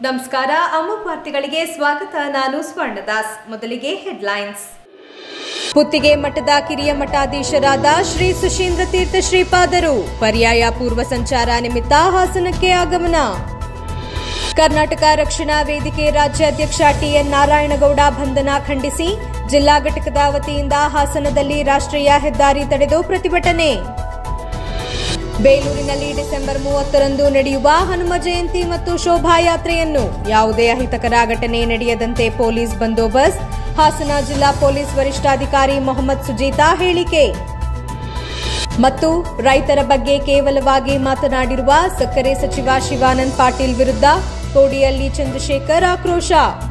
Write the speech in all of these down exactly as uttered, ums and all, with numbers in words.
ನಮಸ್ಕಾರ, ಅಮೋಘ ವಾರ್ತೆಗಳಿಗೆ ಸ್ವಾಗತ. ನಾನು ಸ್ವರ್ಣದಾಸ್. ಮೊದಲಿಗೆ ಹೆಡ್ಲೈನ್ಸ್. ಪುತ್ತಿಗೆ ಮಠದ ಕಿರಿಯ ಮಠಾಧೀಶರಾದ ಶ್ರೀ ಸುಶೀಂದ್ರ ತೀರ್ಥ ಶ್ರೀಪಾದರು ಪರ್ಯಾಯ ಪೂರ್ವ ಸಂಚಾರ ನಿಮಿತ್ತ ಹಾಸನಕ್ಕೆ ಆಗಮನ. ಕರ್ನಾಟಕ ರಕ್ಷಣಾ ವೇದಿಕೆ ರಾಜ್ಯಾಧ್ಯಕ್ಷ ಟಿಎನ್ ನಾರಾಯಣಗೌಡ ಬಂಧನ ಖಂಡಿಸಿ ಜಿಲ್ಲಾ ಘಟಕದ ವತಿಯಿಂದ ಹಾಸನದಲ್ಲಿ ರಾಷ್ಟ್ರೀಯ ಹೆದ್ದಾರಿ ತಡೆದು ಪ್ರತಿಭಟನೆ. ಬೇಲೂರಿನಲ್ಲಿ ಡಿಸೆಂಬರ್ ಮೂವತ್ತರಂದು ನಡೆಯುವ ಹನುಮ ಜಯಂತಿ ಮತ್ತು ಶೋಭಾಯಾತ್ರೆಯನ್ನು ಯಾವುದೇ ಅಹಿತಕರ ಘಟನೆ ನಡೆಯದಂತೆ ಪೊಲೀಸ್ ಬಂದೋಬಸ್ತ್. ಹಾಸನ ಜಿಲ್ಲಾ ಪೊಲೀಸ್ ವರಿಷ್ಠಾಧಿಕಾರಿ ಮೊಹಮ್ಮದ್ ಸುಜೀತಾ ಹೇಳಿಕೆ. ಮತ್ತು ರೈತರ ಬಗ್ಗೆ ಕೇವಲವಾಗಿ ಮಾತನಾಡಿರುವ ಸಕ್ಕರೆ ಸಚಿವ ಶಿವಾನಂದ ಪಾಟೀಲ್ ವಿರುದ್ಧ ಕೋಡಿಯಲ್ಲಿ ಚಂದ್ರಶೇಖರ್ ಆಕ್ರೋಶ.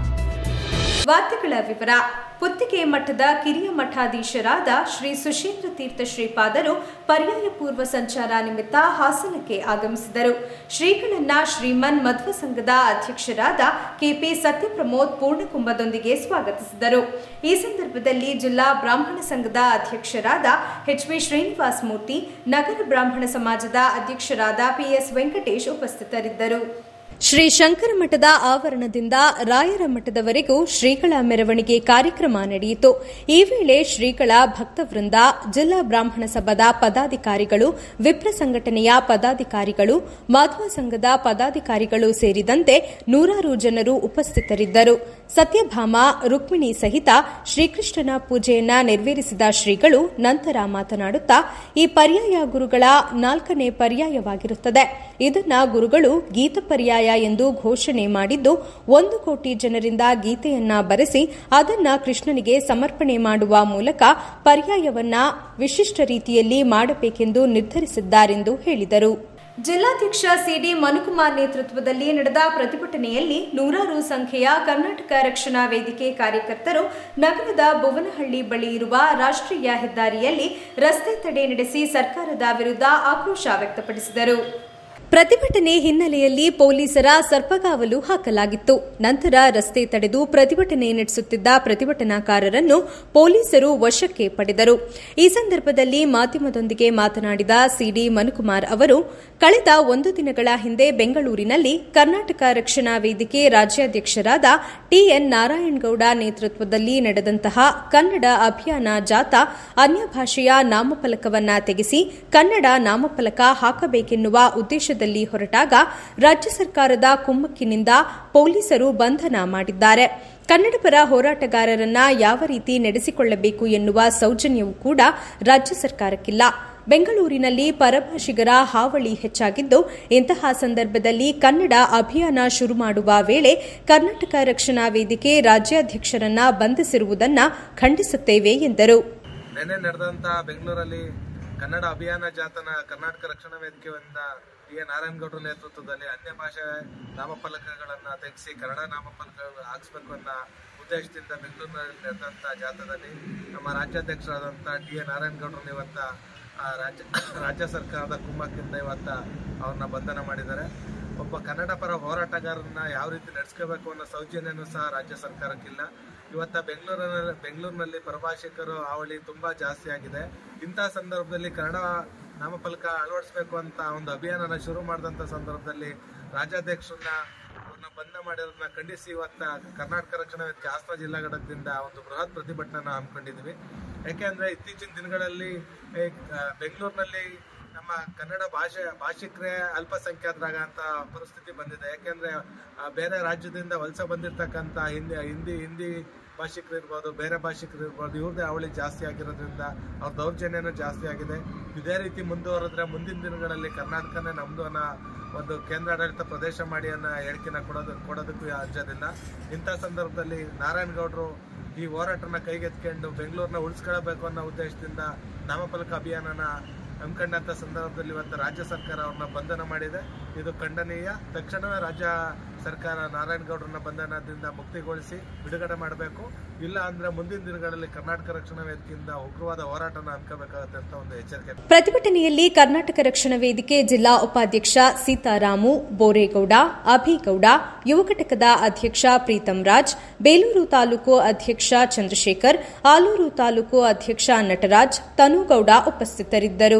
ವಾರ್ತೆಗಳ ವಿವರ. ಪುತ್ತಿಗೆ ಮಠದ ಕಿರಿಯ ಮಠಾಧೀಶರಾದ ಶ್ರೀ ಸುಶೀಂದ್ರ ತೀರ್ಥ ಶ್ರೀಪಾದರು ಪರ್ಯಾಯ ಪೂರ್ವ ಸಂಚಾರ ನಿಮಿತ್ತ ಹಾಸನಕ್ಕೆ ಆಗಮಿಸಿದರು. ಶ್ರೀಗಳನ್ನ ಶ್ರೀಮನ್ ಮಧ್ವ ಸಂಘದ ಅಧ್ಯಕ್ಷರಾದ ಕೆಪಿ ಸತ್ಯಪ್ರಮೋದ್ ಪೂರ್ಣಕುಂಭದೊಂದಿಗೆ ಸ್ವಾಗತಿಸಿದರು. ಈ ಸಂದರ್ಭದಲ್ಲಿ ಜಿಲ್ಲಾ ಬ್ರಾಹ್ಮಣ ಸಂಘದ ಅಧ್ಯಕ್ಷರಾದ ಎಚ್ ವಿ ಶ್ರೀನಿವಾಸ ಮೂರ್ತಿ, ನಗರ ಬ್ರಾಹ್ಮಣ ಸಮಾಜದ ಅಧ್ಯಕ್ಷರಾದ ಪಿಎಸ್ ವೆಂಕಟೇಶ್ ಉಪಸ್ಥಿತರಿದ್ದರು. ಶ್ರೀ ಶಂಕರ ಮಠದ ಆವರಣದಿಂದ ರಾಯರ ಮಠದವರೆಗೂ ಶ್ರೀಗಳ ಮೆರವಣಿಗೆ ಕಾರ್ಯಕ್ರಮ ನಡೆಯಿತು. ಈ ವೇಳೆ ಶ್ರೀಗಳ ಭಕ್ತವೃಂದ, ಜಿಲ್ಲಾ ಬ್ರಾಹ್ಮಣ ಸಭಾದ ಪದಾಧಿಕಾರಿಗಳು, ವಿಪ್ರ ಸಂಘಟನೆಯ ಪದಾಧಿಕಾರಿಗಳು, ಮಾಧ್ವ ಸಂಘದ ಪದಾಧಿಕಾರಿಗಳು ಸೇರಿದಂತೆ ನೂರಾರು ಜನರು ಉಪಸ್ಥಿತರಿದ್ದರು. ಸತ್ಯಭಾಮ, ರುಕ್ಮಿಣಿ ಸಹಿತ ಶ್ರೀಕೃಷ್ಣನ ಪೂಜೆಯನ್ನ ನೆರವೇರಿಸಿದ ಶ್ರೀಗಳು ನಂತರ ಮಾತನಾಡುತ್ತಾ, ಈ ಪರ್ಯಾಯ ಗುರುಗಳ ನಾಲ್ಕನೇ ಪರ್ಯಾಯವಾಗಿರುತ್ತದೆ. ಇದನ್ನ ಗುರುಗಳು ಗೀತ ಪರ್ಯಾಯ ಎಂದು ಘೋಷಣೆ ಮಾಡಿದ್ದು, ಒಂದು ಕೋಟಿ ಜನರಿಂದ ಗೀತೆಯನ್ನ ಬರೆಸಿ ಅದನ್ನ ಕೃಷ್ಣನಿಗೆ ಸಮರ್ಪಣೆ ಮಾಡುವ ಮೂಲಕ ಪರ್ಯಾಯವನ್ನ ವಿಶಿಷ್ಟ ರೀತಿಯಲ್ಲಿ ಮಾಡಬೇಕೆಂದು ನಿರ್ಧರಿಸಿದ್ದಾರೆಂದು ಹೇಳಿದರು. ಜಿಲ್ಲಾಧ್ಯಕ್ಷ ಸಿಡಿ ಮನುಕುಮಾರ್ ನೇತೃತ್ವದಲ್ಲಿ ನಡೆದ ಪ್ರತಿಭಟನೆಯಲ್ಲಿ ನೂರಾರು ಸಂಖ್ಯೆಯ ಕರ್ನಾಟಕ ರಕ್ಷಣಾ ವೇದಿಕೆ ಕಾರ್ಯಕರ್ತರು ನಗರದ ಬೊವನಹಳ್ಳಿ ಬಳಿ ಇರುವ ರಾಷ್ಟ್ರೀಯ ಹೆದ್ದಾರಿಯಲ್ಲಿ ರಸ್ತೆ ತಡೆ ನಡೆಸಿ ಸರ್ಕಾರದ ವಿರುದ್ಧ ಆಕ್ರೋಶ ವ್ಯಕ್ತಪಡಿಸಿದರು. ಪ್ರತಿಭಟನೆ ಹಿನ್ನೆಲೆಯಲ್ಲಿ ಪೊಲೀಸರ ಸರ್ಪಗಾವಲು ಹಾಕಲಾಗಿತ್ತು. ನಂತರ ರಸ್ತೆ ತಡೆದು ಪ್ರತಿಭಟನೆ ನಡೆಸುತ್ತಿದ್ದ ಪ್ರತಿಭಟನಾಕಾರರನ್ನು ಪೊಲೀಸರು ವಶಕ್ಕೆ ಪಡೆದರು. ಈ ಸಂದರ್ಭದಲ್ಲಿ ಮಾಧ್ಯಮದೊಂದಿಗೆ ಮಾತನಾಡಿದ ಸಿಡಿ ಮನುಕುಮಾರ್ ಅವರು, ಕಳೆದ ಒಂದು ದಿನಗಳ ಹಿಂದೆ ಬೆಂಗಳೂರಿನಲ್ಲಿ ಕರ್ನಾಟಕ ರಕ್ಷಣಾ ವೇದಿಕೆ ರಾಜ್ಯಾಧ್ಯಕ್ಷರಾದ ಟಿಎನ್ ನಾರಾಯಣಗೌಡ ನೇತೃತ್ವದಲ್ಲಿ ನಡೆದಂತಹ ಕನ್ನಡ ಅಭಿಯಾನ ಜಾಥಾ ಅನ್ಯ ಭಾಷೆಯ ನಾಮಫಲಕವನ್ನ ತೆಗೆಸಿ ಕನ್ನಡ ನಾಮಫಲಕ ಹಾಕಬೇಕೆನ್ನುವ ಉದ್ದೇಶದಲ್ಲಿ ಹೊರಟಾಗ ರಾಜ್ಯ ಸರ್ಕಾರದ ಕುಮ್ಮಕ್ಕಿನಿಂದ ಪೊಲೀಸರು ಬಂಧನ ಮಾಡಿದ್ದಾರೆ. ಕನ್ನಡಪರ ಹೋರಾಟಗಾರರನ್ನ ಯಾವ ರೀತಿ ನಡೆಸಿಕೊಳ್ಳಬೇಕು ಎನ್ನುವ ಸೌಜನ್ಯವೂ ಕೂಡ ರಾಜ್ಯ ಸರ್ಕಾರಕ್ಕಿಲ್ಲ. ಬೆಂಗಳೂರಿನಲ್ಲಿ ಪರಭಾಷಿಗರ ಹಾವಳಿ ಹೆಚ್ಚಾಗಿದ್ದು, ಇಂತಹ ಸಂದರ್ಭದಲ್ಲಿ ಕನ್ನಡ ಅಭಿಯಾನ ಶುರು ಮಾಡುವ ವೇಳೆ ಕರ್ನಾಟಕ ರಕ್ಷಣಾ ವೇದಿಕೆ ರಾಜ್ಯಾಧ್ಯಕ್ಷರನ್ನ ಬಂಧಿಸಿರುವುದನ್ನ ಖಂಡಿಸುತ್ತೇವೆ ಎಂದರು. ನಿನ್ನೆ ನಡೆದಂತಹ ಬೆಂಗಳೂರಲ್ಲಿ ಕನ್ನಡ ಅಭಿಯಾನ ಜಾಥಾನ ಕರ್ನಾಟಕ ರಕ್ಷಣಾ ವೇದಿಕೆಯಿಂದ ಟಿ ಎನ್ ನಾರಾಯಣಗೌಡರ ನೇತೃತ್ವದಲ್ಲಿ ಅನ್ಯ ಭಾಷೆ ನಾಮಫಲಕಗಳನ್ನು ತೆಗೆಸಿ ಕನ್ನಡ ನಾಮಫಲಕ ಹಾಕಿಸಬೇಕು ಅನ್ನೋ ಉದ್ದೇಶದಿಂದ ಬೆಂಗಳೂರಿನಲ್ಲಿ ನಡೆದಂಥ ಜಾಥಾದಲ್ಲಿ ನಮ್ಮ ರಾಜ್ಯಾಧ್ಯಕ್ಷರಾದಂಥ ಟಿ ಎನ್ ನಾರಾಯಣಗೌಡರನ್ನ ಇವತ್ತ ರಾಜ್ಯ ರಾಜ್ಯ ಸರ್ಕಾರದ ಕುಮ್ಮಕ್ಕಿಂದ ಇವತ್ತ ಅವ್ರನ್ನ ಬಂಧನ ಮಾಡಿದ್ದಾರೆ. ಒಬ್ಬ ಕನ್ನಡ ಪರ ಹೋರಾಟಗಾರರನ್ನ ಯಾವ ರೀತಿ ನಡೆಸ್ಕೋಬೇಕು ಅನ್ನೋ ಸೌಜನ್ಯನೂ ಸಹ ರಾಜ್ಯ ಸರ್ಕಾರಕ್ಕಿಲ್ಲ. ಇವತ್ತ ಬೆಂಗಳೂರಿನಲ್ಲಿ ಬೆಂಗಳೂರಿನಲ್ಲಿ ಪರಭಾಷಿಕರು ಹಾವಳಿ ತುಂಬಾ ಜಾಸ್ತಿ ಆಗಿದೆ. ಇಂತಹ ಸಂದರ್ಭದಲ್ಲಿ ಕನ್ನಡ ನಾಮಫಲಕ ಅಳವಡಿಸಬೇಕು ಅಂತ ಒಂದು ಅಭಿಯಾನನ ಶುರು ಮಾಡಿದಂಥ ಸಂದರ್ಭದಲ್ಲಿ ರಾಜ್ಯಾಧ್ಯಕ್ಷರನ್ನ ಅವ್ರನ್ನ ಬಂಧನ ಮಾಡಿರೋದನ್ನ ಖಂಡಿಸಿ ಇವತ್ತ ಕರ್ನಾಟಕ ರಕ್ಷಣಾ ವೇದಿಕೆ ಹಾಸನ ಜಿಲ್ಲಾ ಘಟಕದಿಂದ ಒಂದು ಬೃಹತ್ ಪ್ರತಿಭಟನೆ ಹಮ್ಮಿಕೊಂಡಿದ್ವಿ. ಯಾಕೆಂದ್ರೆ ಇತ್ತೀಚಿನ ದಿನಗಳಲ್ಲಿ ಬೆಂಗಳೂರಿನಲ್ಲಿ ನಮ್ಮ ಕನ್ನಡ ಭಾಷೆ ಭಾಷಿಕರೇ ಅಲ್ಪಸಂಖ್ಯಾತರಾಗ ಅಂತ ಪರಿಸ್ಥಿತಿ ಬಂದಿದೆ. ಯಾಕೆಂದ್ರೆ ಬೇರೆ ರಾಜ್ಯದಿಂದ ವಲಸೆ ಬಂದಿರತಕ್ಕಂಥ ಹಿಂದಿ ಹಿಂದಿ ಹಿಂದಿ ಭಾಷಿಕರು ಇರ್ಬೋದು, ಬೇರೆ ಭಾಷಿಕರು ಇರ್ಬೋದು, ಇವ್ರದ್ದೇ ಅವಳಿ ಜಾಸ್ತಿ ಆಗಿರೋದ್ರಿಂದ ಅವ್ರ ದೌರ್ಜನ್ಯನೂ ಜಾಸ್ತಿ ಆಗಿದೆ. ಇದೇ ರೀತಿ ಮುಂದುವರೆದ್ರೆ ಮುಂದಿನ ದಿನಗಳಲ್ಲಿ ಕರ್ನಾಟಕನೇ ನಮ್ದು ಅನ್ನೋ ಒಂದು ಕೇಂದ್ರಾಡಳಿತ ಪ್ರದೇಶ ಮಾಡಿ ಅನ್ನೋ ಹೇಳಿಕೆನ ಕೊಡೋದು ಕೊಡೋದಕ್ಕೂ ಅಂಜೋದಿಲ್ಲ. ಇಂಥ ಸಂದರ್ಭದಲ್ಲಿ ನಾರಾಯಣಗೌಡರು ಈ ಹೋರಾಟನ ಕೈಗೆತ್ಕೊಂಡು ಬೆಂಗಳೂರನ್ನ ಉಳಿಸ್ಕೊಳ್ಬೇಕು ಅನ್ನೋ ಉದ್ದೇಶದಿಂದ ನಾಮಫಲಕ ಅಭಿಯಾನನ ಹಮ್ಮಿಕೊಂಡಂಥ ಸಂದರ್ಭದಲ್ಲಿ ಇವತ್ತು ರಾಜ್ಯ ಸರ್ಕಾರ ಅವ್ರನ್ನ ಬಂಧನ ಮಾಡಿದೆ. ಇದು ಖಂಡನೀಯ. ತಕ್ಷಣವೇ ರಾಜ್ಯ ಸರ್ಕಾರ ನಾರಾಯಣಗೌಡರನ್ನ ಬಂಧನದಿಂದ ಮುಕ್ತಿಗೊಳಿಸಿ ಬಿಡುಗಡೆ ಮಾಡಬೇಕು. ಇಲ್ಲ ಅಂದ್ರೆ ಮುಂದಿನ ದಿನಗಳಲ್ಲಿ ಕರ್ನಾಟಕ ರಕ್ಷಣಾ ವೇದಿಕೆಯಿಂದ ಉಗ್ರವಾದ ಹೋರಾಟನ ಹಮ್ಮಿಕೊಳ್ಳಬೇಕಾಗುತ್ತೆ ಅಂತ ಒಂದು ಎಚ್ಚರಿಕೆ. ಪ್ರತಿಭಟನೆಯಲ್ಲಿ ಕರ್ನಾಟಕ ರಕ್ಷಣಾ ವೇದಿಕೆ ಜಿಲ್ಲಾ ಉಪಾಧ್ಯಕ್ಷ ಸೀತಾರಾಮು, ಬೋರೇಗೌಡ, ಅಭಿಗೌಡ, ಯುವ ಘಟಕದ ಅಧ್ಯಕ್ಷ ಪ್ರೀತಂ ರಾಜ್, ಬೇಲೂರು ತಾಲೂಕು ಅಧ್ಯಕ್ಷ ಚಂದ್ರಶೇಖರ್, ಆಲೂರು ತಾಲೂಕು ಅಧ್ಯಕ್ಷ ನಟರಾಜ್, ತನುಗೌಡ ಉಪಸ್ಥಿತರಿದ್ದರು.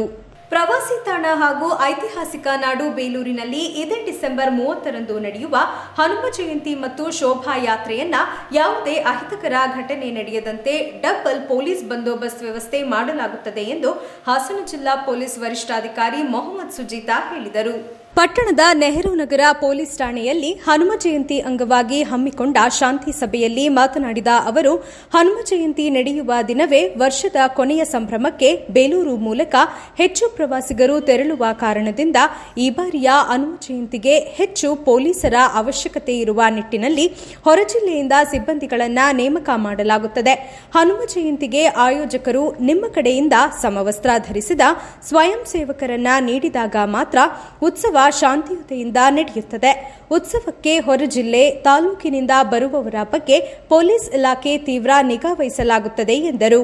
ಪ್ರವಾಸಿ ತಾಣ ಹಾಗೂ ಐತಿಹಾಸಿಕ ನಾಡು ಬೇಲೂರಿನಲ್ಲಿ ಇದೇ ಡಿಸೆಂಬರ್ ಮೂವತ್ತರಂದು ನಡೆಯುವ ಹನುಮ ಜಯಂತಿ ಮತ್ತು ಶೋಭಾಯಾತ್ರೆಯನ್ನ ಯಾವುದೇ ಅಹಿತಕರ ಘಟನೆ ನಡೆಯದಂತೆ ಡಬಲ್ ಪೊಲೀಸ್ ಬಂದೋಬಸ್ತ್ ವ್ಯವಸ್ಥೆ ಮಾಡಲಾಗುತ್ತದೆ ಎಂದು ಹಾಸನ ಜಿಲ್ಲಾ ಪೊಲೀಸ್ ವರಿಷ್ಠಾಧಿಕಾರಿ ಮೊಹಮ್ಮದ್ ಸುಜೀತಾ ಹೇಳಿದರು. ಪಟ್ಟಣದ ನೆಹರು ನಗರ ಪೊಲೀಸ್ ಠಾಣೆಯಲ್ಲಿ ಹನುಮ ಜಯಂತಿ ಅಂಗವಾಗಿ ಹಮ್ಮಿಕೊಂಡ ಶಾಂತಿ ಸಭೆಯಲ್ಲಿ ಮಾತನಾಡಿದ ಅವರು, ಹನುಮ ಜಯಂತಿ ನಡೆಯುವ ದಿನವೇ ವರ್ಷದ ಕೊನೆಯ ಸಂಭ್ರಮಕ್ಕೆ ಬೇಲೂರು ಮೂಲಕ ಹೆಚ್ಚು ಪ್ರವಾಸಿಗರು ತೆರಳುವ ಕಾರಣದಿಂದ ಈ ಬಾರಿಯ ಹನುಮ ಜಯಂತಿಗೆ ಹೆಚ್ಚು ಪೊಲೀಸರ ಅವಶ್ಯಕತೆ ಇರುವ ನಿಟ್ಟಿನಲ್ಲಿ ಹೊರ ಜಿಲ್ಲೆಯಿಂದ ಸಿಬ್ಬಂದಿಗಳನ್ನು ನೇಮಕ ಮಾಡಲಾಗುತ್ತದೆ. ಹನುಮ ಜಯಂತಿಗೆ ಆಯೋಜಕರು ನಿಮ್ಮ ಕಡೆಯಿಂದ ಸಮವಸ್ತ್ರ ಧರಿಸಿದ ಸ್ವಯಂ ಸೇವಕರನ್ನ ನೀಡಿದಾಗ ಮಾತ್ರ ಉತ್ಸವ ಶಾಂತಿಯುತೆಯಿಂದ ನಡೆಯುತ್ತದೆ. ಉತ್ಸವಕ್ಕೆ ಹೊರ ಜಿಲ್ಲೆ, ತಾಲೂಕಿನಿಂದ ಬರುವವರ ಬಗ್ಗೆ ಪೊಲೀಸ್ ಇಲಾಖೆ ತೀವ್ರ ನಿಗಾ ವಹಿಸಲಾಗುತ್ತದೆ ಎಂದರು.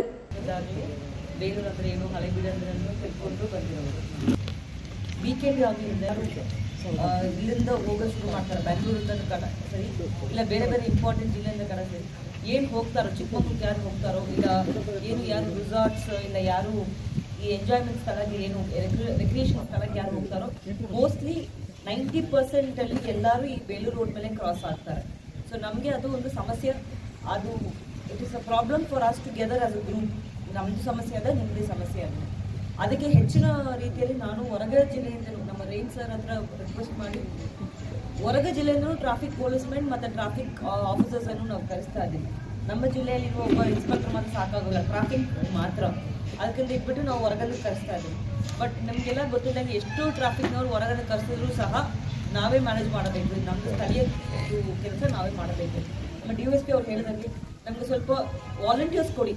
ಇಲ್ಲಿಂದ ಹೋಗೋ ಶುರು ಮಾಡ್ತಾರೆ, ಬೆಂಗಳೂರಿಂದ ಕಡ ಸರಿ ಇಲ್ಲ ಬೇರೆ ಬೇರೆ ಇಂಪಾರ್ಟೆಂಟ್ ಜಿಲ್ಲೆಯಿಂದ ಕಡ ಸರಿ ಏನು ಹೋಗ್ತಾರೋ, ಚಿಕ್ಕಮಕ್ಕಳಿಗೆ ಯಾರು ಹೋಗ್ತಾರೋ, ಇಲ್ಲ ಏನು ಯಾರು ರಿಸಾರ್ಟ್ಸ್ ಇಲ್ಲ ಯಾರು ಈ ಎಂಜಾಯ್ಮೆಂಟ್ ಸ್ಥಳಕ್ಕೆ ಏನು ರೆಕ್ರಿಯೇಷನ್ ಸ್ಥಳಕ್ಕೆ ಯಾರು ಹೋಗ್ತಾರೋ ಮೋಸ್ಟ್ಲಿ ನೈಂಟಿ ಪರ್ಸೆಂಟ್ ಅಲ್ಲಿ ಎಲ್ಲರೂ ಈ ಬೇಲೂರು ರೋಡ್ ಮೇಲೆ ಕ್ರಾಸ್ ಆಗ್ತಾರೆ. ಸೊ ನಮಗೆ ಅದು ಒಂದು ಸಮಸ್ಯೆ, ಅದು it is a problem for us together as a group. ನಮ್ಮದು ಸಮಸ್ಯೆ ಅದ, ನಿಮ್ಮದೇ ಸಮಸ್ಯೆ ಅದ. ಅದಕ್ಕೆ ಹೆಚ್ಚಿನ ರೀತಿಯಲ್ಲಿ ನಾನು ಹೊರಗಡೆ ಜಿಲ್ಲೆಯಿಂದ ನಮ್ಮ ರೇಂಜ್ ಸರ್ ಹತ್ರ ರಿಕ್ವೆಸ್ಟ್ ಮಾಡಿ ಹೊರಗ ಜಿಲ್ಲೆಯಿಂದ ಟ್ರಾಫಿಕ್ ಪೊಲೀಸ್ಮೆನ್ ಮತ್ತು ಟ್ರಾಫಿಕ್ ಆಫೀಸರ್ಸ್ ಅನ್ನು ನಾವು ಕರೆಸ್ತಾ ಇದ್ದೀವಿ. ನಮ್ಮ ಜಿಲ್ಲೆಯಲ್ಲಿರುವ ಒಬ್ಬ ಇನ್ಸ್ಪೆಕ್ಟರ್ ಮಾತ್ರ ಸಾಕಾಗೋಲ್ಲ, ಟ್ರಾಫಿಕ್ ಮಾತ್ರ, ಅದಕ್ಕಿಂತ ಇಟ್ಬಿಟ್ಟು ನಾವು ಹೊರಗಡೆ ಕರೆಸ್ತಾ ಇದ್ದೀವಿ. ಬಟ್ ನಮಗೆಲ್ಲ ಗೊತ್ತಿದ್ದಂಗೆ ಎಷ್ಟು ಟ್ರಾಫಿಕ್ನವ್ರು ಹೊರಗಡೆ ಕರೆಸಿದ್ರು ಸಹ ನಾವೇ ಮ್ಯಾನೇಜ್ ಮಾಡಬೇಕು. ನಮ್ಮದು ಸ್ಥಳೀಯ ಕೆಲಸ ನಾವೇ ಮಾಡಬೇಕು. ನಮ್ಮ ಡಿ ಎಸ್ ಪಿ ಅವ್ರು ಹೇಳಿದಂಗೆ ನಮಗೆ ಸ್ವಲ್ಪ ವಾಲಂಟಿಯರ್ಸ್ ಕೊಡಿ.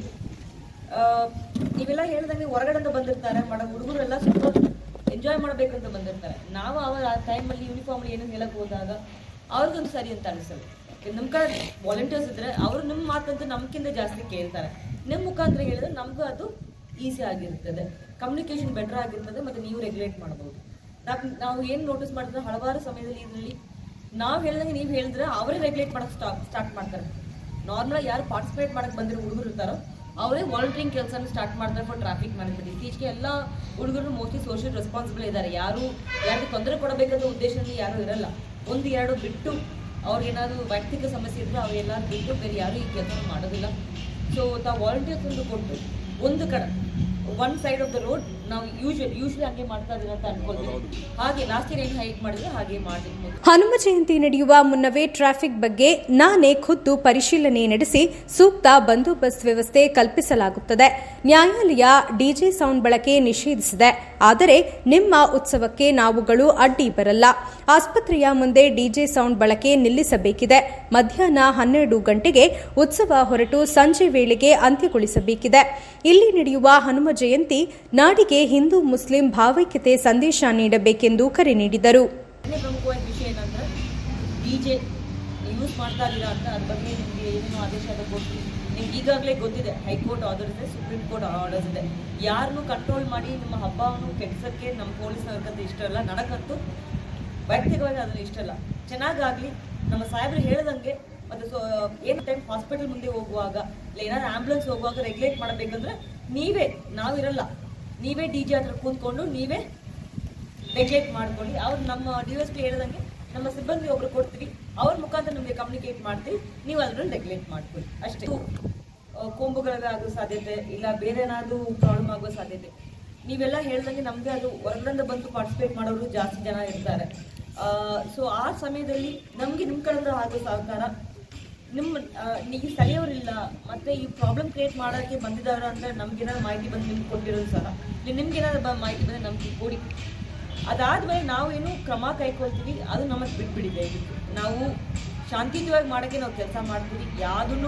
ನೀವೆಲ್ಲ ಹೇಳಿದಂಗೆ ಹೊರಗಡೆಯಿಂದ ಬಂದಿರ್ತಾರೆ, ಮಾಡ ಹುಡುಗರೆಲ್ಲ ಸ್ವಲ್ಪ ಎಂಜಾಯ್ ಮಾಡಬೇಕಂತ ಬಂದಿರ್ತಾರೆ. ನಾವು ಅವ ಆ ಟೈಮಲ್ಲಿ ಯೂನಿಫಾರ್ಮ್ ಏನೋ ಹೇಳಕ್ಕೆ ಹೋದಾಗ ಅವ್ರಿಗೊಂದು ಸರಿ ಅಂತ ಅನಿಸಲ್ಲ. ನಮ್ಮ ಕಡೆ ವಾಲಂಟಿಯರ್ಸ್ ಇದ್ದರೆ ಅವರು ನಿಮ್ಮ ಮಾತಂತೂ ನಮ್ಗಿಂತ ಜಾಸ್ತಿ ಕೇಳ್ತಾರೆ. ನಿಮ್ಮ ಮುಖಾಂತರ ಹೇಳಿದ್ರೆ ನಮಗೂ ಅದು ಈಸಿ ಆಗಿರ್ತದೆ, ಕಮ್ಯುನಿಕೇಷನ್ ಬೆಟರ್ ಆಗಿರ್ತದೆ, ಮತ್ತು ನೀವು ರೆಗ್ಯುಲೇಟ್ ಮಾಡ್ಬೋದು. ನಾವು ನಾವು ಏನು ನೋಟಿಸ್ ಮಾಡಿದ್ರೆ ಹಲವಾರು ಸಮಯದಲ್ಲಿ ಇದರಲ್ಲಿ ನಾವು ಹೇಳ್ದಂಗೆ ನೀವು ಹೇಳಿದ್ರೆ ಅವರೇ ರೆಗ್ಯುಲೇಟ್ ಮಾಡೋಕ್ಕೆ ಸ್ಟಾಪ್ ಸ್ಟಾರ್ಟ್ ಮಾಡ್ತಾರೆ. ನಾರ್ಮಲ್ ಯಾರು ಪಾರ್ಟಿಸಿಪೇಟ್ ಮಾಡೋಕ್ಕೆ ಬಂದಿರೋ ಹುಡುಗರು ಇರ್ತಾರೋ ಅವರೇ ವಾಲಂಟಿಯರಿಂಗ್ ಕೆಲಸನ ಸ್ಟಾರ್ಟ್ ಮಾಡ್ತಾರೆ ಫಾರ್ ಟ್ರಾಫಿಕ್ ಮ್ಯಾನೇಜ್ಮೆಂಟ್. ಇತ್ತೀಚೆಗೆ ಎಲ್ಲ ಹುಡುಗರು ಮೋಸ್ಟ್ಲಿ ಸೋಷಿಯಲ್ ರೆಸ್ಪಾನ್ಸಿಬಲ್ ಇದ್ದಾರೆ. ಯಾರು ಯಾರಿಗೆ ತೊಂದರೆ ಕೊಡಬೇಕಂತ ಉದ್ದೇಶದಲ್ಲಿ ಯಾರೂ ಇರಲ್ಲ. ಒಂದು ಎರಡು ಬಿಟ್ಟು ಅವ್ರಿಗೇನಾದರೂ ವೈಯಕ್ತಿಕ ಸಮಸ್ಯೆ ಇದ್ದರೆ ಅವರೆಲ್ಲರೂ ಬಿಟ್ಟು ಬೇರೆ ಯಾರೂ ಈ ಕೆಲಸ ಮಾಡೋದಿಲ್ಲ. ಸೊ ತಾವು ವಾಲಂಟಿಯರ್ಸ್ ಒಂದು ಕೊಟ್ಟು ಒಂದು ಕಡೆ one side of the road ನಾವು ಯೂಶಲಿ ಯೂಶಲಿ ಹಂಗೆ ಮಾಡ್ತಾ ಇದ್ದೀರ ಅಂತ ಅನ್ಕೊಳ್ತೀವಿ. ಹಾಗೆ ಲಾಸ್ಟ್ ಇಯರ್ ಏನು ಹೈಕ್ ಮಾಡಿದ್ರೆ ಹಾಗೆ ಮಾಡಬೇಕು. ಹನುಮ ಜಯಂತಿ ನಡೆಯುವ ಮುನ್ನವೇ ಟ್ರಾಫಿಕ್ ಬಗ್ಗೆ ನಾನೇ ಖುದ್ದು ಪರಿಶೀಲನೆ ನಡೆಸಿ ಸೂಕ್ತ ಬಂದೋಬಸ್ತ್ ವ್ಯವಸ್ಥೆ ಕಲ್ಪಿಸಲಾಗುತ್ತದೆ. ನ್ಯಾಯಾಲಯ ಡಿಜೆ ಸೌಂಡ್ ಬಳಕೆ ನಿಷೇಧಿಸಿದೆ, ಆದರೆ ನಿಮ್ಮ ಉತ್ಸವಕ್ಕೆ ನಾವುಗಳು ಅಡ್ಡಿ ಬರಲ್ಲ. ಆಸ್ಪತ್ರೆಯ ಮುಂದೆ ಡಿಜೆ ಸೌಂಡ್ ಬಳಕೆ ನಿಲ್ಲಿಸಬೇಕಿದೆ. ಮಧ್ಯಾಹ್ನ ಹನ್ನೆರಡು ಗಂಟೆಗೆ ಉತ್ಸವ ಹೊರಟು ಸಂಜೆ ವೇಳೆಗೆ ಅಂತ್ಯಗೊಳಿಸಬೇಕಿದೆ. ಇಲ್ಲಿ ನಡೆಯುವ ಹನುಮ ಜಯಂತಿ ನಾಡಿಗೆ ಹಿಂದೂ ಮುಸ್ಲಿಂ ಭಾವೈಕ್ಯತೆ ಸಂದೇಶ ನೀಡಬೇಕೆಂದು ಕರೆ ನೀಡಿದರು. ಪ್ರಮುಖವಾದ ವಿಷಯ ಏನಂದ್ರೆ ಡಿಜೆ ಯೂಸ್ ಮಾಡ್ತಾ ಇದ್ದೀರಾ ಅಂತ ಅದ್ರ ಬಗ್ಗೆ ನಿಮಗೆ ಏನೇನೋ ಆದೇಶ ಅದ ಕೊಟ್ಟು ನಿಮ್ಗೆ ಈಗಾಗಲೇ ಗೊತ್ತಿದೆ. ಹೈಕೋರ್ಟ್ ಆರ್ಡರ್ ಇದೆ, ಸುಪ್ರೀಂ ಕೋರ್ಟ್ ಆರ್ಡರ್ಸ್ ಇದೆ. ಯಾರನ್ನು ಕಂಟ್ರೋಲ್ ಮಾಡಿ ನಿಮ್ಮ ಹಬ್ಬವನ್ನು ಕೆಡ್ಸೋಕ್ಕೆ ನಮ್ಮ ಪೊಲೀಸ್ನವ್ರಿಗಂತೂ ಇಷ್ಟ ಇಲ್ಲ, ನನಗಂತೂ ವೈಯಕ್ತಿಕವಾಗಿ ಅದನ್ನು ಇಷ್ಟ ಇಲ್ಲ. ಚೆನ್ನಾಗಾಗಲಿ, ನಮ್ಮ ಸಾಹೇಬರು ಹೇಳ್ದಂಗೆ ಮತ್ತು ಸೊ ಏನು ಟೈಮ್ ಹಾಸ್ಪಿಟಲ್ ಮುಂದೆ ಹೋಗುವಾಗ ಇಲ್ಲ ಏನಾದ್ರು ಆ್ಯಂಬುಲೆನ್ಸ್ ಹೋಗುವಾಗ ರೆಗ್ಯುಲೇಟ್ ಮಾಡಬೇಕಂದ್ರೆ ನೀವೇ, ನಾವಿರಲ್ಲ, ನೀವೇ ಡಿ ಜೆ ಹತ್ರ ಕೂತ್ಕೊಂಡು ನೀವೇ ರೆಗ್ಯುಲೇಟ್ ಮಾಡ್ಕೊಳ್ಳಿ. ಅವ್ರು ನಮ್ಮ ಡಿ ಎಸ್ ಪಿ ಹೇಳ್ದಂಗೆ ನಮ್ಮ ಸಿಬ್ಬಂದಿ ಒಬ್ರು ಕೊಡ್ತೀವಿ, ಅವ್ರ ಮುಖಾಂತರ ನಿಮಗೆ ಕಮ್ಯುನಿಕೇಟ್ ಮಾಡ್ತೀವಿ, ನೀವು ಅದನ್ನು ರೆಗ್ಯುಲೇಟ್ ಮಾಡ್ಕೊಳ್ಳಿ ಅಷ್ಟೇ. ಕೊಂಬುಗಳಾಗೋ ಸಾಧ್ಯತೆ ಇಲ್ಲ ಬೇರೆ ಏನಾದರೂ ಪ್ರಾಬ್ಲಮ್ ಆಗೋ ಸಾಧ್ಯತೆ. ನೀವೆಲ್ಲ ಹೇಳ್ದಂಗೆ ನಮಗೆ ಅದು ಹೊರಗಡೆಯಿಂದ ಬಂದು ಪಾರ್ಟಿಸಿಪೇಟ್ ಮಾಡೋರು ಜಾಸ್ತಿ ಜನ ಇರ್ತಾರೆ. ಸೊ ಆ ಸಮಯದಲ್ಲಿ ನಮಗೆ ನಿಮ್ಮ ಕಡೆಯಿಂದ ಆಗೋ ಸಹಕಾರ, ನಿಮ್ಮ ನೀವು ಸ್ಥಳೀಯವರಿಲ್ಲ ಮತ್ತು ಈ ಪ್ರಾಬ್ಲಮ್ ಕ್ರಿಯೇಟ್ ಮಾಡೋಕ್ಕೆ ಬಂದಿದ್ದಾರೆ ಅಂದರೆ ನಮ್ಗೇನಾದ್ರು ಮಾಹಿತಿ ಬಂದು ನಿಮ್ಗೆ ಕೊಟ್ಟಿರೋದು ಸಹ ಇಲ್ಲ, ನಿಮ್ಗೇನಾದ್ರು ಬ ಮಾಹಿತಿ ಬಂದರೆ ನಮ್ಗೆ ಕೊಡಿ. ಅದಾದಮೇಲೆ ನಾವೇನು ಕ್ರಮ ಕೈಗೊಳ್ತೀವಿ ಅದು ನಮಗೆ ಬಿಟ್ಬಿಡಿ. ದಯವಿಟ್ಟು ನಾವು ಶಾಂತಿಯುತವಾಗಿ ಮಾಡೋಕ್ಕೆ ನಾವು ಕೆಲಸ ಮಾಡ್ತೀವಿ. ಯಾವುದೂ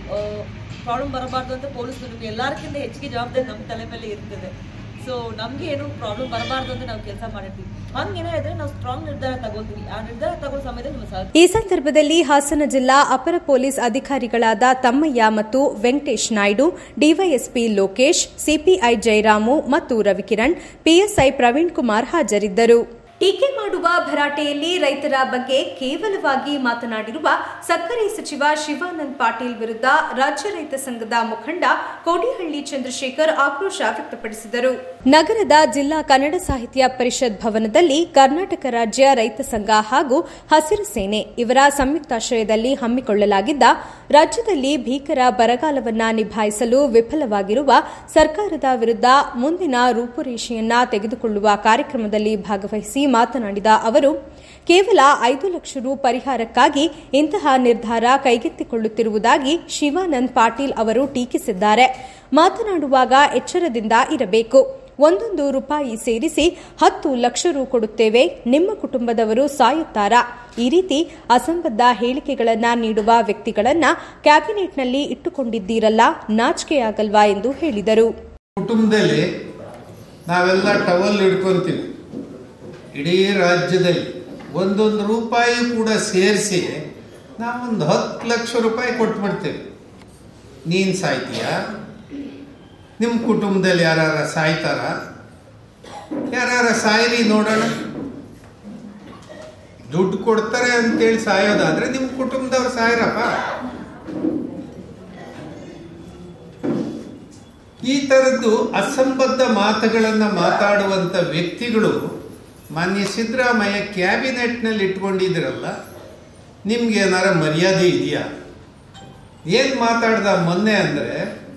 ಪ್ರಾಬ್ಲಮ್ ಬರಬಾರ್ದು ಅಂತ ಪೊಲೀಸ್ ನಿಮ್ಗೆ ಎಲ್ಲರಿಗಿಂತ ಹೆಚ್ಚಿಗೆ ಜವಾಬ್ದಾರಿ ನಮ್ಮ ತಲೆ ಮೇಲೆ ಇರ್ತದೆ. ಸೊ ನಮಗೆ ಏನು ಪ್ರಾಬ್ಲಮ್ ಬರಬಾರ್ದು ಅಂತ ನಾವು ಕೆಲಸ ಮಾಡಿರ್ತೀವಿ. ಹಂಗೇನಾದ್ರೆ ನಾವು ಸ್ಟ್ರಾಂಗ್ ನಿರ್ಧಾರ ತಗೋತೀವಿ. ಆ ನಿರ್ಧಾರ ತಗೊಳ್ಳೋ ಸಮಯದಲ್ಲಿ ನಮ್ಮ ಸಹ. ಈ ಸಂದರ್ಭದಲ್ಲಿ ಹಾಸನ ಜಿಲ್ಲಾ ಅಪರ ಪೊಲೀಸ್ ಅಧಿಕಾರಿಗಳಾದ ತಮ್ಮಯ್ಯ ಮತ್ತು ವೆಂಕಟೇಶ್ ನಾಯ್ಡು, ಡಿವೈಎಸ್ಪಿ ಲೋಕೇಶ್, ಸಿಪಿಐ ಜಯರಾಮು ಮತ್ತು ರವಿಕಿರಣ್, ಪಿಎಸ್ಐ ಪ್ರವೀಣ್ ಕುಮಾರ್ ಹಾಜರಿದ್ದರು. ಟೀಕೆ ಮಾಡುವ ಭರಾಟೆಯಲ್ಲಿ ರೈತರ ಬಗ್ಗೆ ಕೇವಲವಾಗಿ ಮಾತನಾಡಿರುವ ಸಕ್ಕರೆ ಸಚಿವ ಶಿವಾನಂದ ಪಾಟೀಲ್ ವಿರುದ್ಧ ರಾಜ್ಯ ರೈತ ಸಂಘದ ಮುಖಂಡ ಕೋಡಿಹಳ್ಳಿ ಚಂದ್ರಶೇಖರ್ ಆಕ್ರೋಶ ವ್ಯಕ್ತಪಡಿಸಿದರು. ನಗರದ ಜಿಲ್ಲಾ ಕನ್ನಡ ಸಾಹಿತ್ಯ ಪರಿಷತ್ ಭವನದಲ್ಲಿ ಕರ್ನಾಟಕ ರಾಜ್ಯ ರೈತ ಸಂಘ ಹಾಗೂ ಹಸಿರು ಸೇನೆ ಇವರ ಸಂಯುಕ್ತಾಶ್ರಯದಲ್ಲಿ ಹಮ್ಮಿಕೊಳ್ಳಲಾಗಿದ್ದ ರಾಜ್ಯದಲ್ಲಿ ಭೀಕರ ಬರಗಾಲವನ್ನ ನಿಭಾಯಿಸಲು ವಿಫಲವಾಗಿರುವ ಸರ್ಕಾರದ ವಿರುದ್ಧ ಮುಂದಿನ ರೂಪುರೇಷೆಯನ್ನ ತೆಗೆದುಕೊಳ್ಳುವ ಕಾರ್ಯಕ್ರಮದಲ್ಲಿ ಭಾಗವಹಿಸಿ ಮಾತನಾಡಿದ ಅವರು, ಕೇವಲ ಐದು ಲಕ್ಷ ರು ಪರಿಹಾರಕ್ಕಾಗಿ ಇಂತಹ ನಿರ್ಧಾರ ಕೈಗೆತ್ತಿಕೊಳ್ಳುತ್ತಿರುವುದಾಗಿ ಶಿವಾನಂದ ಪಾಟೀಲ್ ಅವರು ಟೀಕಿಸಿದ್ದಾರೆ. ಮಾತನಾಡುವಾಗ ಎಚ್ಚರದಿಂದ ಇರಬೇಕು. ಒಂದೊಂದು ರೂಪಾಯಿ ಸೇರಿಸಿ ಹತ್ತು ಲಕ್ಷ ರು ಕೊಡುತ್ತೇವೆ, ನಿಮ್ಮ ಕುಟುಂಬದವರು ಸಾಯುತ್ತಾರಾ? ಈ ರೀತಿ ಅಸಂಬದ್ಧ ಹೇಳಿಕೆಗಳನ್ನು ನೀಡುವ ವ್ಯಕ್ತಿಗಳನ್ನ ಕ್ಯಾಬಿನೆಟ್ನಲ್ಲಿ ಇಟ್ಟುಕೊಂಡಿದ್ದೀರಲ್ಲ, ನಾಚಿಕೆಯಾಗಲ್ವಾ ಎಂದು ಹೇಳಿದರು. ಕುಟುಂಬದಲ್ಲಿ ನಾವೆಲ್ಲ ಟವಲ್ ಹಿಡ್ಕೊಂತೀವಿ. ಇಡೀ ರಾಜ್ಯದಲ್ಲಿ ಒಂದೊಂದು ರೂಪಾಯಿ ಕೂಡ ಸೇರಿಸಿ ನಾವೊಂದು ಹತ್ತು ಲಕ್ಷ ರೂಪಾಯಿ ಕೊಟ್ಬಿಡ್ತೇವೆ. ನೀನು ಸಾಯ್ತೀಯ? ನಿಮ್ಮ ಕುಟುಂಬದಲ್ಲಿ ಯಾರ ಸಾಯ್ತಾರ? ಯಾರ ಸಾಯ್ರಿ ನೋಡೋಣ. ದುಡ್ಡು ಕೊಡ್ತಾರೆ ಅಂತೇಳಿ ಸಾಯೋದಾದ್ರೆ ನಿಮ್ಮ ಕುಟುಂಬದವ್ರು ಸಾಯ್ರಪ್ಪ. ಈ ಥರದ್ದು ಅಸಂಬದ್ಧ ಮಾತುಗಳನ್ನು ಮಾತಾಡುವಂಥ ವ್ಯಕ್ತಿಗಳು ಮಾನ್ಯ ಸಿದ್ದರಾಮಯ್ಯ ಕ್ಯಾಬಿನೆಟ್ನಲ್ಲಿ ಇಟ್ಕೊಂಡಿದ್ರಲ್ಲ, ನಿಮ್ಗೆ ಏನಾರ ಮರ್ಯಾದೆ ಇದೆಯಾ? ಏನು ಮಾತಾಡ್ದ ಮೊನ್ನೆ ಅಂದರೆ,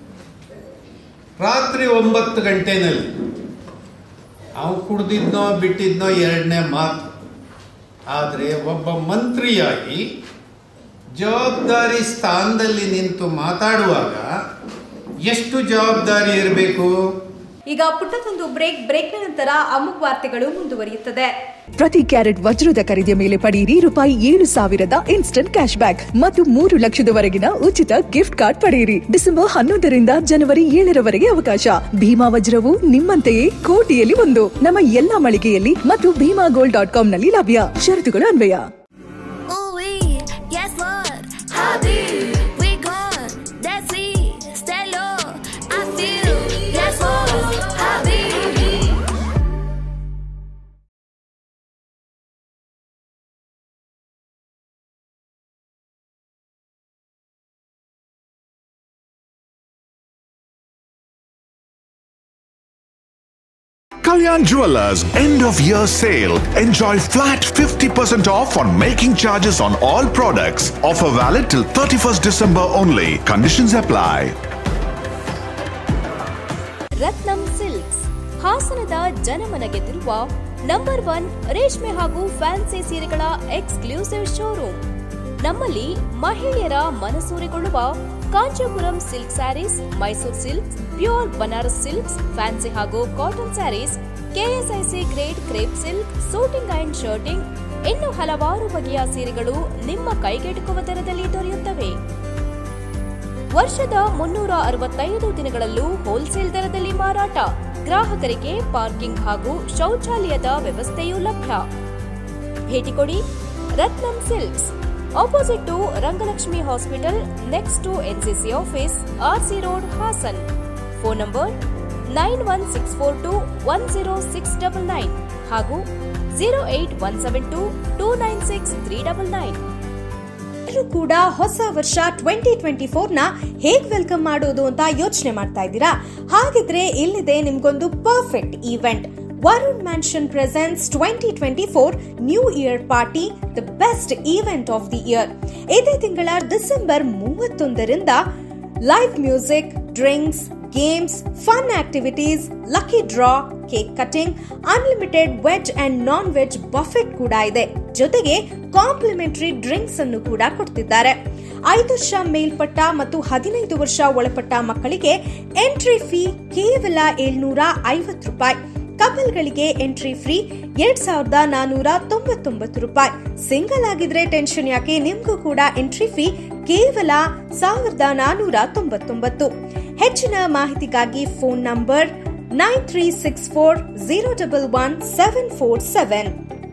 ರಾತ್ರಿ ಒಂಬತ್ತು ಗಂಟೆನಲ್ಲಿ ಅವು ಕುಡ್ದಿದ್ನೋ ಬಿಟ್ಟಿದ್ನೋ ಎರಡನೇ ಮಾತು. ಆದರೆ ಒಬ್ಬ ಮಂತ್ರಿಯಾಗಿ ಜವಾಬ್ದಾರಿ ಸ್ಥಾನದಲ್ಲಿ ನಿಂತು ಮಾತಾಡುವಾಗ ಎಷ್ಟು ಜವಾಬ್ದಾರಿ ಇರಬೇಕು? ಈಗ ಪುಟ್ಟದೊಂದು ಬ್ರೇಕ್ ಬ್ರೇಕ್ನ ನಂತರ ಅಮುಕ್ ವಾರ್ತೆಗಳು ಮುಂದುವರಿಯುತ್ತದೆ. ಪ್ರತಿ ಕ್ಯಾರೆಟ್ ವಜ್ರದ ಖರೀದಿಯ ಮೇಲೆ ಪಡೆಯಿರಿ ರೂಪಾಯಿ ಏಳು ಸಾವಿರದ ಇನ್ಸ್ಟಂಟ್ ಕ್ಯಾಶ್ ಬ್ಯಾಕ್ ಮತ್ತು ಮೂರು ಲಕ್ಷದವರೆಗಿನ ಉಚಿತ ಗಿಫ್ಟ್ ಕಾರ್ಡ್ ಪಡೆಯಿರಿ. ಡಿಸೆಂಬರ್ ಹನ್ನೊಂದರಿಂದ ಜನವರಿ ಏಳರವರೆಗೆ ಅವಕಾಶ. ಭೀಮಾ ವಜ್ರವು ನಿಮ್ಮಂತೆಯೇ ಕೋಟಿಯಲ್ಲಿ ಒಂದು. ನಮ್ಮ ಎಲ್ಲಾ ಮಳಿಗೆಯಲ್ಲಿ ಮತ್ತು ಭೀಮಾ ಗೋಲ್ಡ್ ಡಾಟ್ ಕಾಮ್ ನಲ್ಲಿ ಲಭ್ಯ. ಷರತ್ತುಗಳು ಅನ್ವಯ. Kalyan Jewellers end of year sale. Enjoy flat fifty percent off on making charges on all products. Offer valid till thirty-first December only. Conditions apply. Ratnam silks ಹಾಸನದ ಜನಮನ ಗೆದ್ದಿರುವ ನಂಬರ್ ಒನ್ ರೇಷ್ಮೆ ಹಾಗೂ fancy ಸೀರೆಗಳ ಎಕ್ಸ್ಕ್ಲೂಸಿವ್ ಶೋರೂಮ್. ನಮ್ಮಲ್ಲಿ ಮಹಿಳೆಯರ ಮನಸೂರೆಗೊಳ್ಳುವ Kanchipuram silk sarees, Mysore silks, pure Banaras silks, fancy ಹಾಗೂ cotton sarees, KSIC grade crepe silk, suiting and shirting, ಇನ್ನು ಹಲವಾರು ಬಗೆಯ ಸೀರೆಗಳು ನಿಮ್ಮ ಕೈಗೆಟುಕುವ ದರದಲ್ಲಿ ದೊರೆಯುತ್ತವೆ. ವರ್ಷದ ಮುನ್ನೂರ ಅರವತ್ತೈದು ದಿನಗಳಲ್ಲೂ ಹೋಲ್ಸೇಲ್ ದರದಲ್ಲಿ ಮಾರಾಟ. ಗ್ರಾಹಕರಿಗೆ ಪಾರ್ಕಿಂಗ್ ಹಾಗೂ ಶೌಚಾಲಯದ ವ್ಯವಸ್ಥೆಯೂ ಲಭ್ಯ. ಭೇಟಿ ಕೊಡಿ Ratnam silks, opposite to Rangalakshmi hospital, next to NCC office, RC road, Hassan. Phone number nine one six four two one zero six double nine ಹಾಗೂ zero eight one seven two two nine six three double nine. ಕೂಡ ಹೊಸ ವರ್ಷ twenty twenty four ನ ಹೇಗ್ welcome ಮಾಡೋದು ಅಂತ ಯೋಚನೆ ಮಾಡ್ತಾ ಇದ್ದೀರಾ? ಹಾಗಿದ್ರೆ ಇಲ್ಲಿದೆ ನಿಮ್ಗೊಂದು perfect event. Varun Mansion presents twenty twenty-four New Year Party, the best event of the year. ಇದೇ ತಿಂಗಳ ಡಿಸೆಂಬರ್ ಮೂವತ್ತೊಂದರಿಂದ live music, drinks, games, fun activities, lucky draw, cake cutting, unlimited veg and non veg buffet ಕೂಡ ಇದೆ. ಜೊತೆಗೆ complementary drinks ಅನ್ನು ಕೂಡ ಕೊಡ್ತಿದ್ದಾರೆ. ಐದು ವರ್ಷ ಮೇಲ್ಪಟ್ಟ ಮತ್ತು ಹದಿನೈದು ವರ್ಷ ಒಳಪಟ್ಟ ಮಕ್ಕಳಿಗೆ ಎಂಟ್ರಿ ಫೀ ಕೇವಲ ಏಳ್ನೂರ ಐವತ್ತು ರೂಪಾಯಿ. ಕಪಲ್ಗಳಿಗೆ ಎಂಟ್ರಿ ಫ್ರೀ ಎರಡ್ ಸಾವಿರದ ನಾನೂರ ತೊಂಬತ್ತೊಂಬತ್ತು ರೂಪಾಯಿ. ಸಿಂಗಲ್ ಆಗಿದ್ರೆ ಟೆನ್ಷನ್ ಯಾಕೆ, ನಿಮ್ಗೂ ಕೂಡ ಎಂಟ್ರಿ ಫೀ ಕೇವಲ ಸಾವಿರದ ನಾನೂರ ತೊಂಬತ್ತೊಂಬತ್ತು. ಹೆಚ್ಚಿನ ಮಾಹಿತಿಗಾಗಿ phone number nine three six four zero double one seven four seven.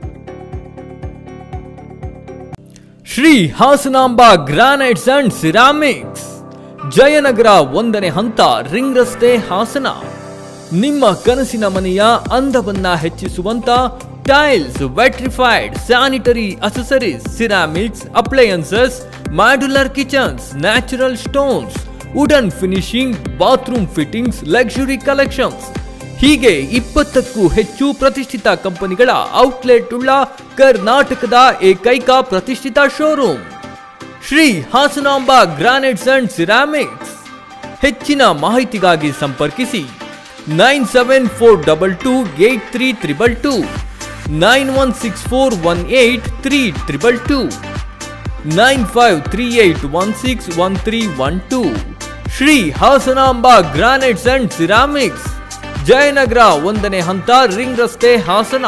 Shri Hasanamba granites and ceramics, Jayanagar ಒಂದನೇ ಹಂತ, ರಿಂಗ್ ರಸ್ತೆ, ಹಾಸನ. ನಿಮ್ಮ ಕನಸಿನ ಮನೆಯ ಅಂದವನ್ನ ಹೆಚ್ಚಿಸುವಂತ tiles, vitrified, sanitary accessories, ceramics, appliances, modular kitchens, natural stones, wooden finishing, bathroom fittings, luxury collections. ಹೀಗೆ ಇಪ್ಪತ್ತಕ್ಕೂ ಹೆಚ್ಚು ಪ್ರತಿಷ್ಠಿತ ಕಂಪನಿಗಳ ಔಟ್ಲೆಟ್ ಉಳ್ಳ ಕರ್ನಾಟಕದ ಏಕೈಕ ಪ್ರತಿಷ್ಠಿತ showroom Shri Hasanamba granites and ceramics. ಹೆಚ್ಚಿನ ಮಾಹಿತಿಗಾಗಿ ಸಂಪರ್ಕಿಸಿ nine seven four double two eight three triple two, nine one six four one eight three triple two, nine five three eight one six one three one two. Shri Hasanamba granites and ceramics, Jayanagar ಒಂದನೇ ಹಂತ, ring ರಸ್ತೆ, ಹಾಸನ.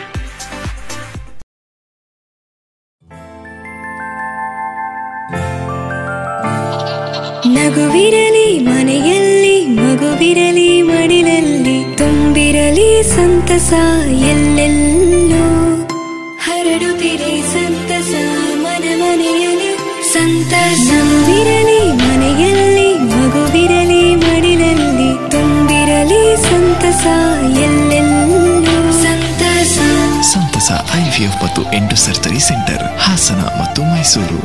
ನಗುವಿರಲಿ ಮನೆಯಲ್ಲಿ, ಮಗುವಿರಲಿ ಮಡಿಲಲ್ಲಿ, ತುಂಬಿರಲಿ ಸಂತಸ ಎಲ್ಲೆಲ್ಲೂ, ಹರಡುತ್ತಿರಿ ಸಂತಸ ಮನ ಮನೆಯಲ್ಲಿ ಸಂತಸ. ನಗುವಿರಲಿ ಮನೆಯಲ್ಲಿ, ಮಗುವಿರಲಿ ಮಡಿಲಲ್ಲಿ, ತುಂಬಿರಲಿ ಸಂತಸ ಎಲ್ಲೆಲ್ಲೂ ಸಂತಸ. ಸಂತಸ ಐವಿಎಫ್ ಮತ್ತು ಎಂಟು ಸರ್ಜರಿ ಸೆಂಟರ್, ಹಾಸನ ಮತ್ತು ಮೈಸೂರು.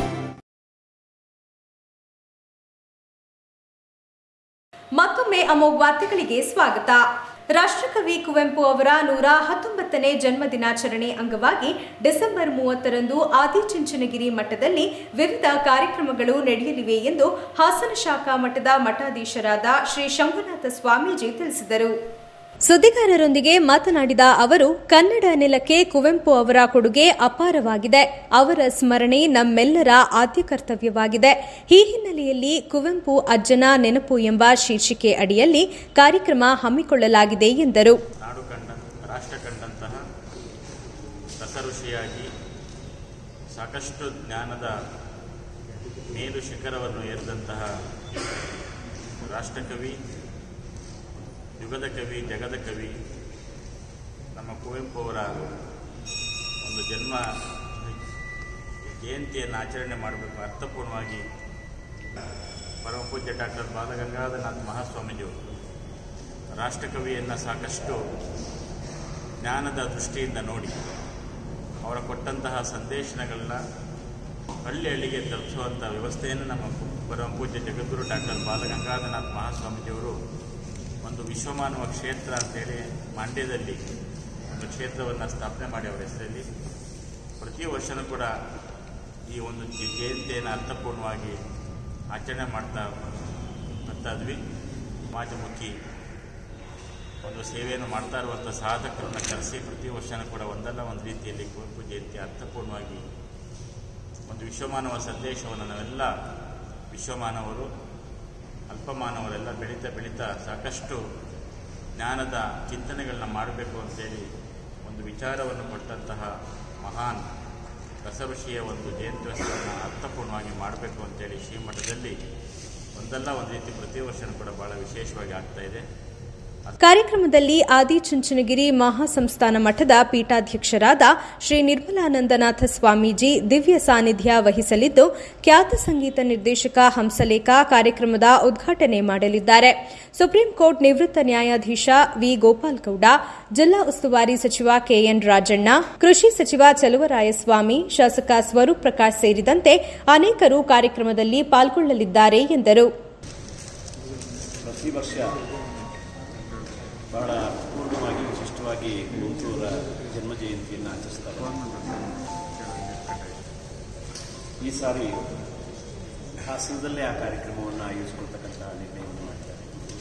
ಮತ್ತೊಮ್ಮೆ ಅಮೋಘ ವಾರ್ತೆಗಳಿಗೆ ಸ್ವಾಗತ. ರಾಷ್ಟ್ರಕವಿ ಕುವೆಂಪು ಅವರ ನೂರ ಹತ್ತೊಂಬತ್ತನೇ ಜನ್ಮ ದಿನಾಚರಣೆ ಅಂಗವಾಗಿ ಡಿಸೆಂಬರ್ ಮೂವತ್ತರಂದು ಆದಿಚುಂಚನಗಿರಿ ಮಠದಲ್ಲಿ ವಿವಿಧ ಕಾರ್ಯಕ್ರಮಗಳು ನಡೆಯಲಿವೆ ಎಂದು ಹಾಸನ ಶಾಖಾ ಮಠದ ಮಠಾಧೀಶರಾದ ಶ್ರೀ ಶಂಭುನಾಥ ಸ್ವಾಮೀಜಿ ತಿಳಿಸಿದರು. ಸುದ್ದಿಗಾರರೊಂದಿಗೆ ಮಾತನಾಡಿದ ಅವರು, ಕನ್ನಡ ನೆಲಕ್ಕೆ ಕುವೆಂಪು ಅವರ ಕೊಡುಗೆ ಅಪಾರವಾಗಿದೆ. ಅವರ ಸ್ಮರಣೆ ನಮ್ಮೆಲ್ಲರ ಆದ್ಯ ಕರ್ತವ್ಯವಾಗಿದೆ. ಈ ಹಿನ್ನೆಲೆಯಲ್ಲಿ ಕುವೆಂಪು ಅಜ್ಜನ ನೆನಪು ಎಂಬ ಶೀರ್ಷಿಕೆ ಅಡಿಯಲ್ಲಿ ಕಾರ್ಯಕ್ರಮ ಹಮ್ಮಿಕೊಳ್ಳಲಾಗಿದೆ ಎಂದರು. ನಾಡು ಕಂಡ ರಾಷ್ಟ್ರ ಕಂಡಂತಹ ರಸಋಷಿಯಾಗಿ ಸಾಕಷ್ಟು ಜ್ಞಾನದ ಮೇಲು ಶಿಖರವನ್ನು ಏರಿದಂತಹ ರಾಷ್ಟ್ರಕವಿ, ಯುಗದ ಕವಿ, ಜಗದ ಕವಿ ನಮ್ಮ ಕುವೆಂಪು ಅವರ ಒಂದು ಜನ್ಮ ಜಯಂತಿಯನ್ನು ಆಚರಣೆ ಮಾಡಬೇಕು ಅರ್ಥಪೂರ್ಣವಾಗಿ. ಪರಮ ಪೂಜ್ಯ ಡಾಕ್ಟರ್ ಬಾಲಗಂಗಾಧರನಾಥ ಮಹಾಸ್ವಾಮೀಜಿಯವರು ರಾಷ್ಟ್ರಕವಿಯನ್ನು ಸಾಕಷ್ಟು ಜ್ಞಾನದ ದೃಷ್ಟಿಯಿಂದ ನೋಡಿ ಅವರ ಕೊಟ್ಟಂತಹ ಸಂದೇಶಗಳನ್ನ ಹಳ್ಳಿ ಹಳ್ಳಿಗೆ ತಲುಪಿಸುವಂಥ ವ್ಯವಸ್ಥೆಯನ್ನು ನಮ್ಮ ಪರಮ ಪೂಜ್ಯ ಜಗದ್ಗುರು ಡಾಕ್ಟರ್ ಬಾಲಗಂಗಾಧರನಾಥ ಮಹಾಸ್ವಾಮೀಜಿಯವರು ಒಂದು ವಿಶ್ವಮಾನವ ಕ್ಷೇತ್ರ ಅಂತೇಳಿ ಮಂಡ್ಯದಲ್ಲಿ ಒಂದು ಕ್ಷೇತ್ರವನ್ನು ಸ್ಥಾಪನೆ ಮಾಡಿ ಅವರ ಹೆಸರಲ್ಲಿ ಪ್ರತಿ ವರ್ಷವೂ ಕೂಡ ಈ ಒಂದು ಜಯಂತಿಯನ್ನು ಅರ್ಥಪೂರ್ಣವಾಗಿ ಆಚರಣೆ ಮಾಡ್ತಾ ಬರ್ತಾ ಇದ್ವಿ. ಸಮಾಜಮುಖಿ ಒಂದು ಸೇವೆಯನ್ನು ಮಾಡ್ತಾ ಇರುವಂಥ ಸಾಧಕರನ್ನು ಕರೆಸಿ ಪ್ರತಿ ವರ್ಷವೂ ಕೂಡ ಒಂದಲ್ಲ ಒಂದು ರೀತಿಯಲ್ಲಿ ಕುವೆಂಪು ಜಯಂತಿ ಅರ್ಥಪೂರ್ಣವಾಗಿ ಒಂದು ವಿಶ್ವಮಾನವ ಸಂದೇಶವನ್ನು ನಾವೆಲ್ಲ ವಿಶ್ವಮಾನವರು ಅಲ್ಪಮಾನವರೆಲ್ಲ ಬೆಳೀತಾ ಬೆಳೀತಾ ಸಾಕಷ್ಟು ಜ್ಞಾನದ ಚಿಂತನೆಗಳನ್ನ ಮಾಡಬೇಕು ಅಂತೇಳಿ ಒಂದು ವಿಚಾರವನ್ನು ಕೊಟ್ಟಂತಹ ಮಹಾನ್ ರಸಋಷಿಯ ಒಂದು ಜಯಂತ್ಯೋತ್ಸವವನ್ನು ಅರ್ಥಪೂರ್ಣವಾಗಿ ಮಾಡಬೇಕು ಅಂತೇಳಿ ಶ್ರೀಮಠದಲ್ಲಿ ಒಂದಲ್ಲ ಒಂದು ರೀತಿ ಪ್ರತಿ ವರ್ಷವೂ ಕೂಡ ಬಹಳ ವಿಶೇಷವಾಗಿ ಆಗ್ತಾ ಇದೆ. ಕಾರ್ಯಕ್ರಮದಲ್ಲಿ ಆದಿಚುಂಚನಗಿರಿ ಮಹಾಸಂಸ್ಥಾನ ಮಠದ ಪೀಠಾಧ್ಯಕ್ಷರಾದ ಶ್ರೀ ನಿರ್ಮಲಾನಂದನಾಥ ಸ್ವಾಮೀಜಿ ದಿವ್ಯ ಸಾನ್ನಿಧ್ಯ ವಹಿಸಲಿದ್ದು, ಖ್ಯಾತ ಸಂಗೀತ ನಿರ್ದೇಶಕ ಹಂಸಲೇಖ ಕಾರ್ಯಕ್ರಮದ ಉದ್ಘಾಟನೆ ಮಾಡಲಿದ್ದಾರೆ. ಸುಪ್ರೀಂ ಕೋರ್ಟ್ ನಿವೃತ್ತ ನ್ಯಾಯಾಧೀಶ ವಿ ಗೋಪಾಲ್ಗೌಡ, ಜಿಲ್ಲಾ ಉಸ್ತುವಾರಿ ಸಚಿವ ಕೆಎನ್ ರಾಜಣ್ಣ, ಕೃಷಿ ಸಚಿವ ಚಲುವರಾಯಸ್ವಾಮಿ, ಶಾಸಕ ಸ್ವರೂಪ್ ಪ್ರಕಾಶ್ ಸೇರಿದಂತೆ ಅನೇಕರು ಕಾರ್ಯಕ್ರಮದಲ್ಲಿ ಪಾಲ್ಗೊಳ್ಳಲಿದ್ದಾರೆ ಎಂದರು. ಬಹಳ ಪೂರ್ಣವಾಗಿ ವಿಶಿಷ್ಟವಾಗಿ ಕುವೆಂಪುರ ಜನ್ಮ ಜಯಂತಿಯನ್ನು ಆಚರಿಸ್ತಾರೆ. ಈ ಸಾರಿ ಹಾಸನದಲ್ಲೇ ಆ ಕಾರ್ಯಕ್ರಮವನ್ನು ಆಯೋಜಿಸಿಕೊಳ್ತಕ್ಕಂಥ ನಿರ್ಣಯವನ್ನು ಮಾಡಿದ್ದಾರೆ.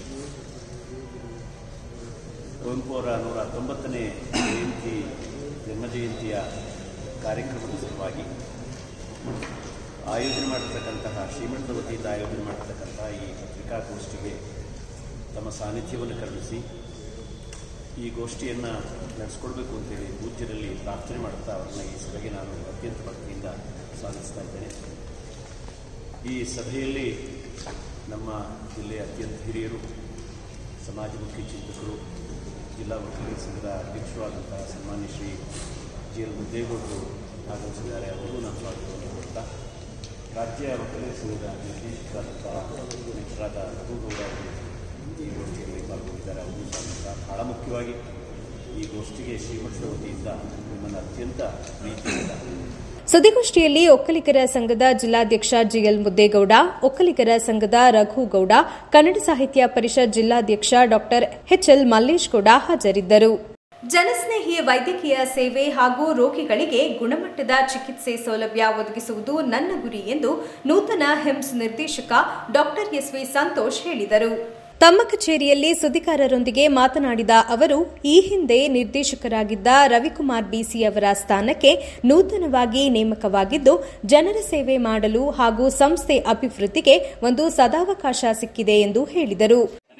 ಕುವೆಂಪು ಅವರ ನೂರ ಹತ್ತೊಂಬತ್ತನೇ ಜಯಂತಿ ಜನ್ಮ ಜಯಂತಿಯ ಕಾರ್ಯಕ್ರಮದ ಸಲುವಾಗಿ ಆಯೋಜನೆ ಮಾಡಿರ್ತಕ್ಕಂತಹ ಶ್ರೀಮಠದ ವತಿಯಿಂದ ಆಯೋಜನೆ ಮಾಡಿರ್ತಕ್ಕಂತಹ ಈ ಪತ್ರಿಕಾಗೋಷ್ಠಿಗೆ ತಮ್ಮ ಸಾನ್ನಿಧ್ಯವನ್ನು ಕರುಣಿಸಿ ಈ ಗೋಷ್ಠಿಯನ್ನು ನಡೆಸ್ಕೊಡ್ಬೇಕು ಅಂತೇಳಿ ಪೂಜ್ಯರಲ್ಲಿ ಪ್ರಾರ್ಥನೆ ಮಾಡುತ್ತಾ ಅವರನ್ನ ಈ ಸಭೆಗೆ ನಾನು ಅತ್ಯಂತ ಭಕ್ತಿಯಿಂದ ಸ್ವಾಗತಿಸ್ತಾ ಇದ್ದೇನೆ. ಈ ಸಭೆಯಲ್ಲಿ ನಮ್ಮ ಜಿಲ್ಲೆಯ ಅತ್ಯಂತ ಹಿರಿಯರು, ಸಮಾಜಮುಖಿ ಚಿಂತಕರು, ಜಿಲ್ಲಾ ವಕೀಲರ ಸಂಘದ ಅಧ್ಯಕ್ಷರಾದಂತಹ ಸನ್ಮಾನ್ಯ ಶ್ರೀ ಜಿ ಎಲ್ ಮುದ್ದೇಗೌಡರು ಆಗಮಿಸಿದ್ದಾರೆ. ಅವರಿಗೂ ನಾನು ಸ್ವಾಗತವನ್ನು ಕೊಡ್ತಾ, ರಾಜ್ಯ ವಕೀಲರ ಸಂಘದ ನಿರ್ದೇಶಕರಾದಂತಹ ಮಿತ್ರರಾದ ರಘುಗೌಡ ಅವರು ಈ ಗೋಷ್ಠಿಯಲ್ಲಿ ಪಾಲ್ಗೊಂಡಿದ್ದಾರೆ. ಅವರು ಸ್ವಾಗತ. ಬಹಳ ಮುಖ್ಯವಾಗಿ ಈ ಗೋಷ್ಠಿಗೆ ಶ್ರೀಮಠದ ವತಿಯಿಂದ ನಿಮ್ಮನ್ನು ಅತ್ಯಂತ ಪ್ರೀತಿಯಿಂದ. ಸುದ್ದಿಗೋಷ್ಠಿಯಲ್ಲಿ ಒಕ್ಕಲಿಗರ ಸಂಘದ ಜಿಲ್ಲಾಧ್ಯಕ್ಷ ಜಿಎಲ್ ಮುದ್ದೇಗೌಡ, ಒಕ್ಕಲಿಗರ ಸಂಘದ ರಘುಗೌಡ, ಕನ್ನಡ ಸಾಹಿತ್ಯ ಪರಿಷತ್ ಜಿಲ್ಲಾಧ್ಯಕ್ಷ ಡಾ ಎಚ್ಎಲ್ ಮಲ್ಲೇಶ್ ಗೌಡ ಹಾಜರಿದ್ದರು. ಜನಸ್ನೇಹಿ ವೈದ್ಯಕೀಯ ಸೇವೆ ಹಾಗೂ ರೋಗಿಗಳಿಗೆ ಗುಣಮಟ್ಟದ ಚಿಕಿತ್ಸೆ ಸೌಲಭ್ಯ ಒದಗಿಸುವುದು ನನ್ನ ಗುರಿ ಎಂದು ನೂತನ ಹಿಮ್ಸ್ ನಿರ್ದೇಶಕ ಡಾ ಎಸ್ವಿ ಸಂತೋಷ್ ಹೇಳಿದರು. ತಮ್ಮ ಕಚೇರಿಯಲ್ಲಿ ಸುದ್ದಿಗಾರರೊಂದಿಗೆ ಮಾತನಾಡಿದ ಅವರು, ಈ ಹಿಂದೆ ನಿರ್ದೇಶಕರಾಗಿದ್ದ ರವಿಕುಮಾರ್ ಬಿಸಿ ಅವರ ಸ್ಥಾನಕ್ಕೆ ನೂತನವಾಗಿ ನೇಮಕವಾಗಿದ್ದು, ಜನರ ಸೇವೆ ಮಾಡಲು ಹಾಗೂ ಸಂಸ್ಥೆ ಅಭಿವೃದ್ಧಿಗೆ ಒಂದು ಸದಾವಕಾಶ ಸಿಕ್ಕಿದೆ ಎಂದು ಹೇಳಿದರು.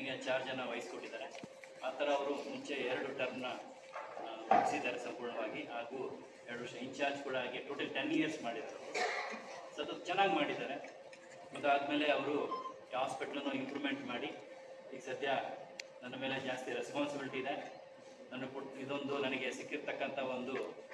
ಸಂಪೂರ್ಣವಾಗಿ ಹಾಗೂ ಎರಡು ವರ್ಷ ಇನ್ಚಾರ್ಜ್ ಕೂಡ ಆಗಿ ಟೋಟಲ್ ಟೆನ್ ಇಯರ್ಸ್ ಮಾಡಿದ್ರು. ಸತತ ಚೆನ್ನಾಗಿ ಮಾಡಿದ್ದಾರೆ. ಅದಾದಮೇಲೆ ಅವರು ಹಾಸ್ಪಿಟ್ಲನ್ನು ಇಂಪ್ರೂವ್ಮೆಂಟ್ ಮಾಡಿ ಈಗ ಸದ್ಯ ನನ್ನ ಮೇಲೆ ಜಾಸ್ತಿ ರೆಸ್ಪಾನ್ಸಿಬಿಲಿಟಿ ಇದೆ. ನನ್ನ ಇದೊಂದು ನನಗೆ ಸಿಕ್ಕಿರ್ತಕ್ಕಂಥ ಒಂದು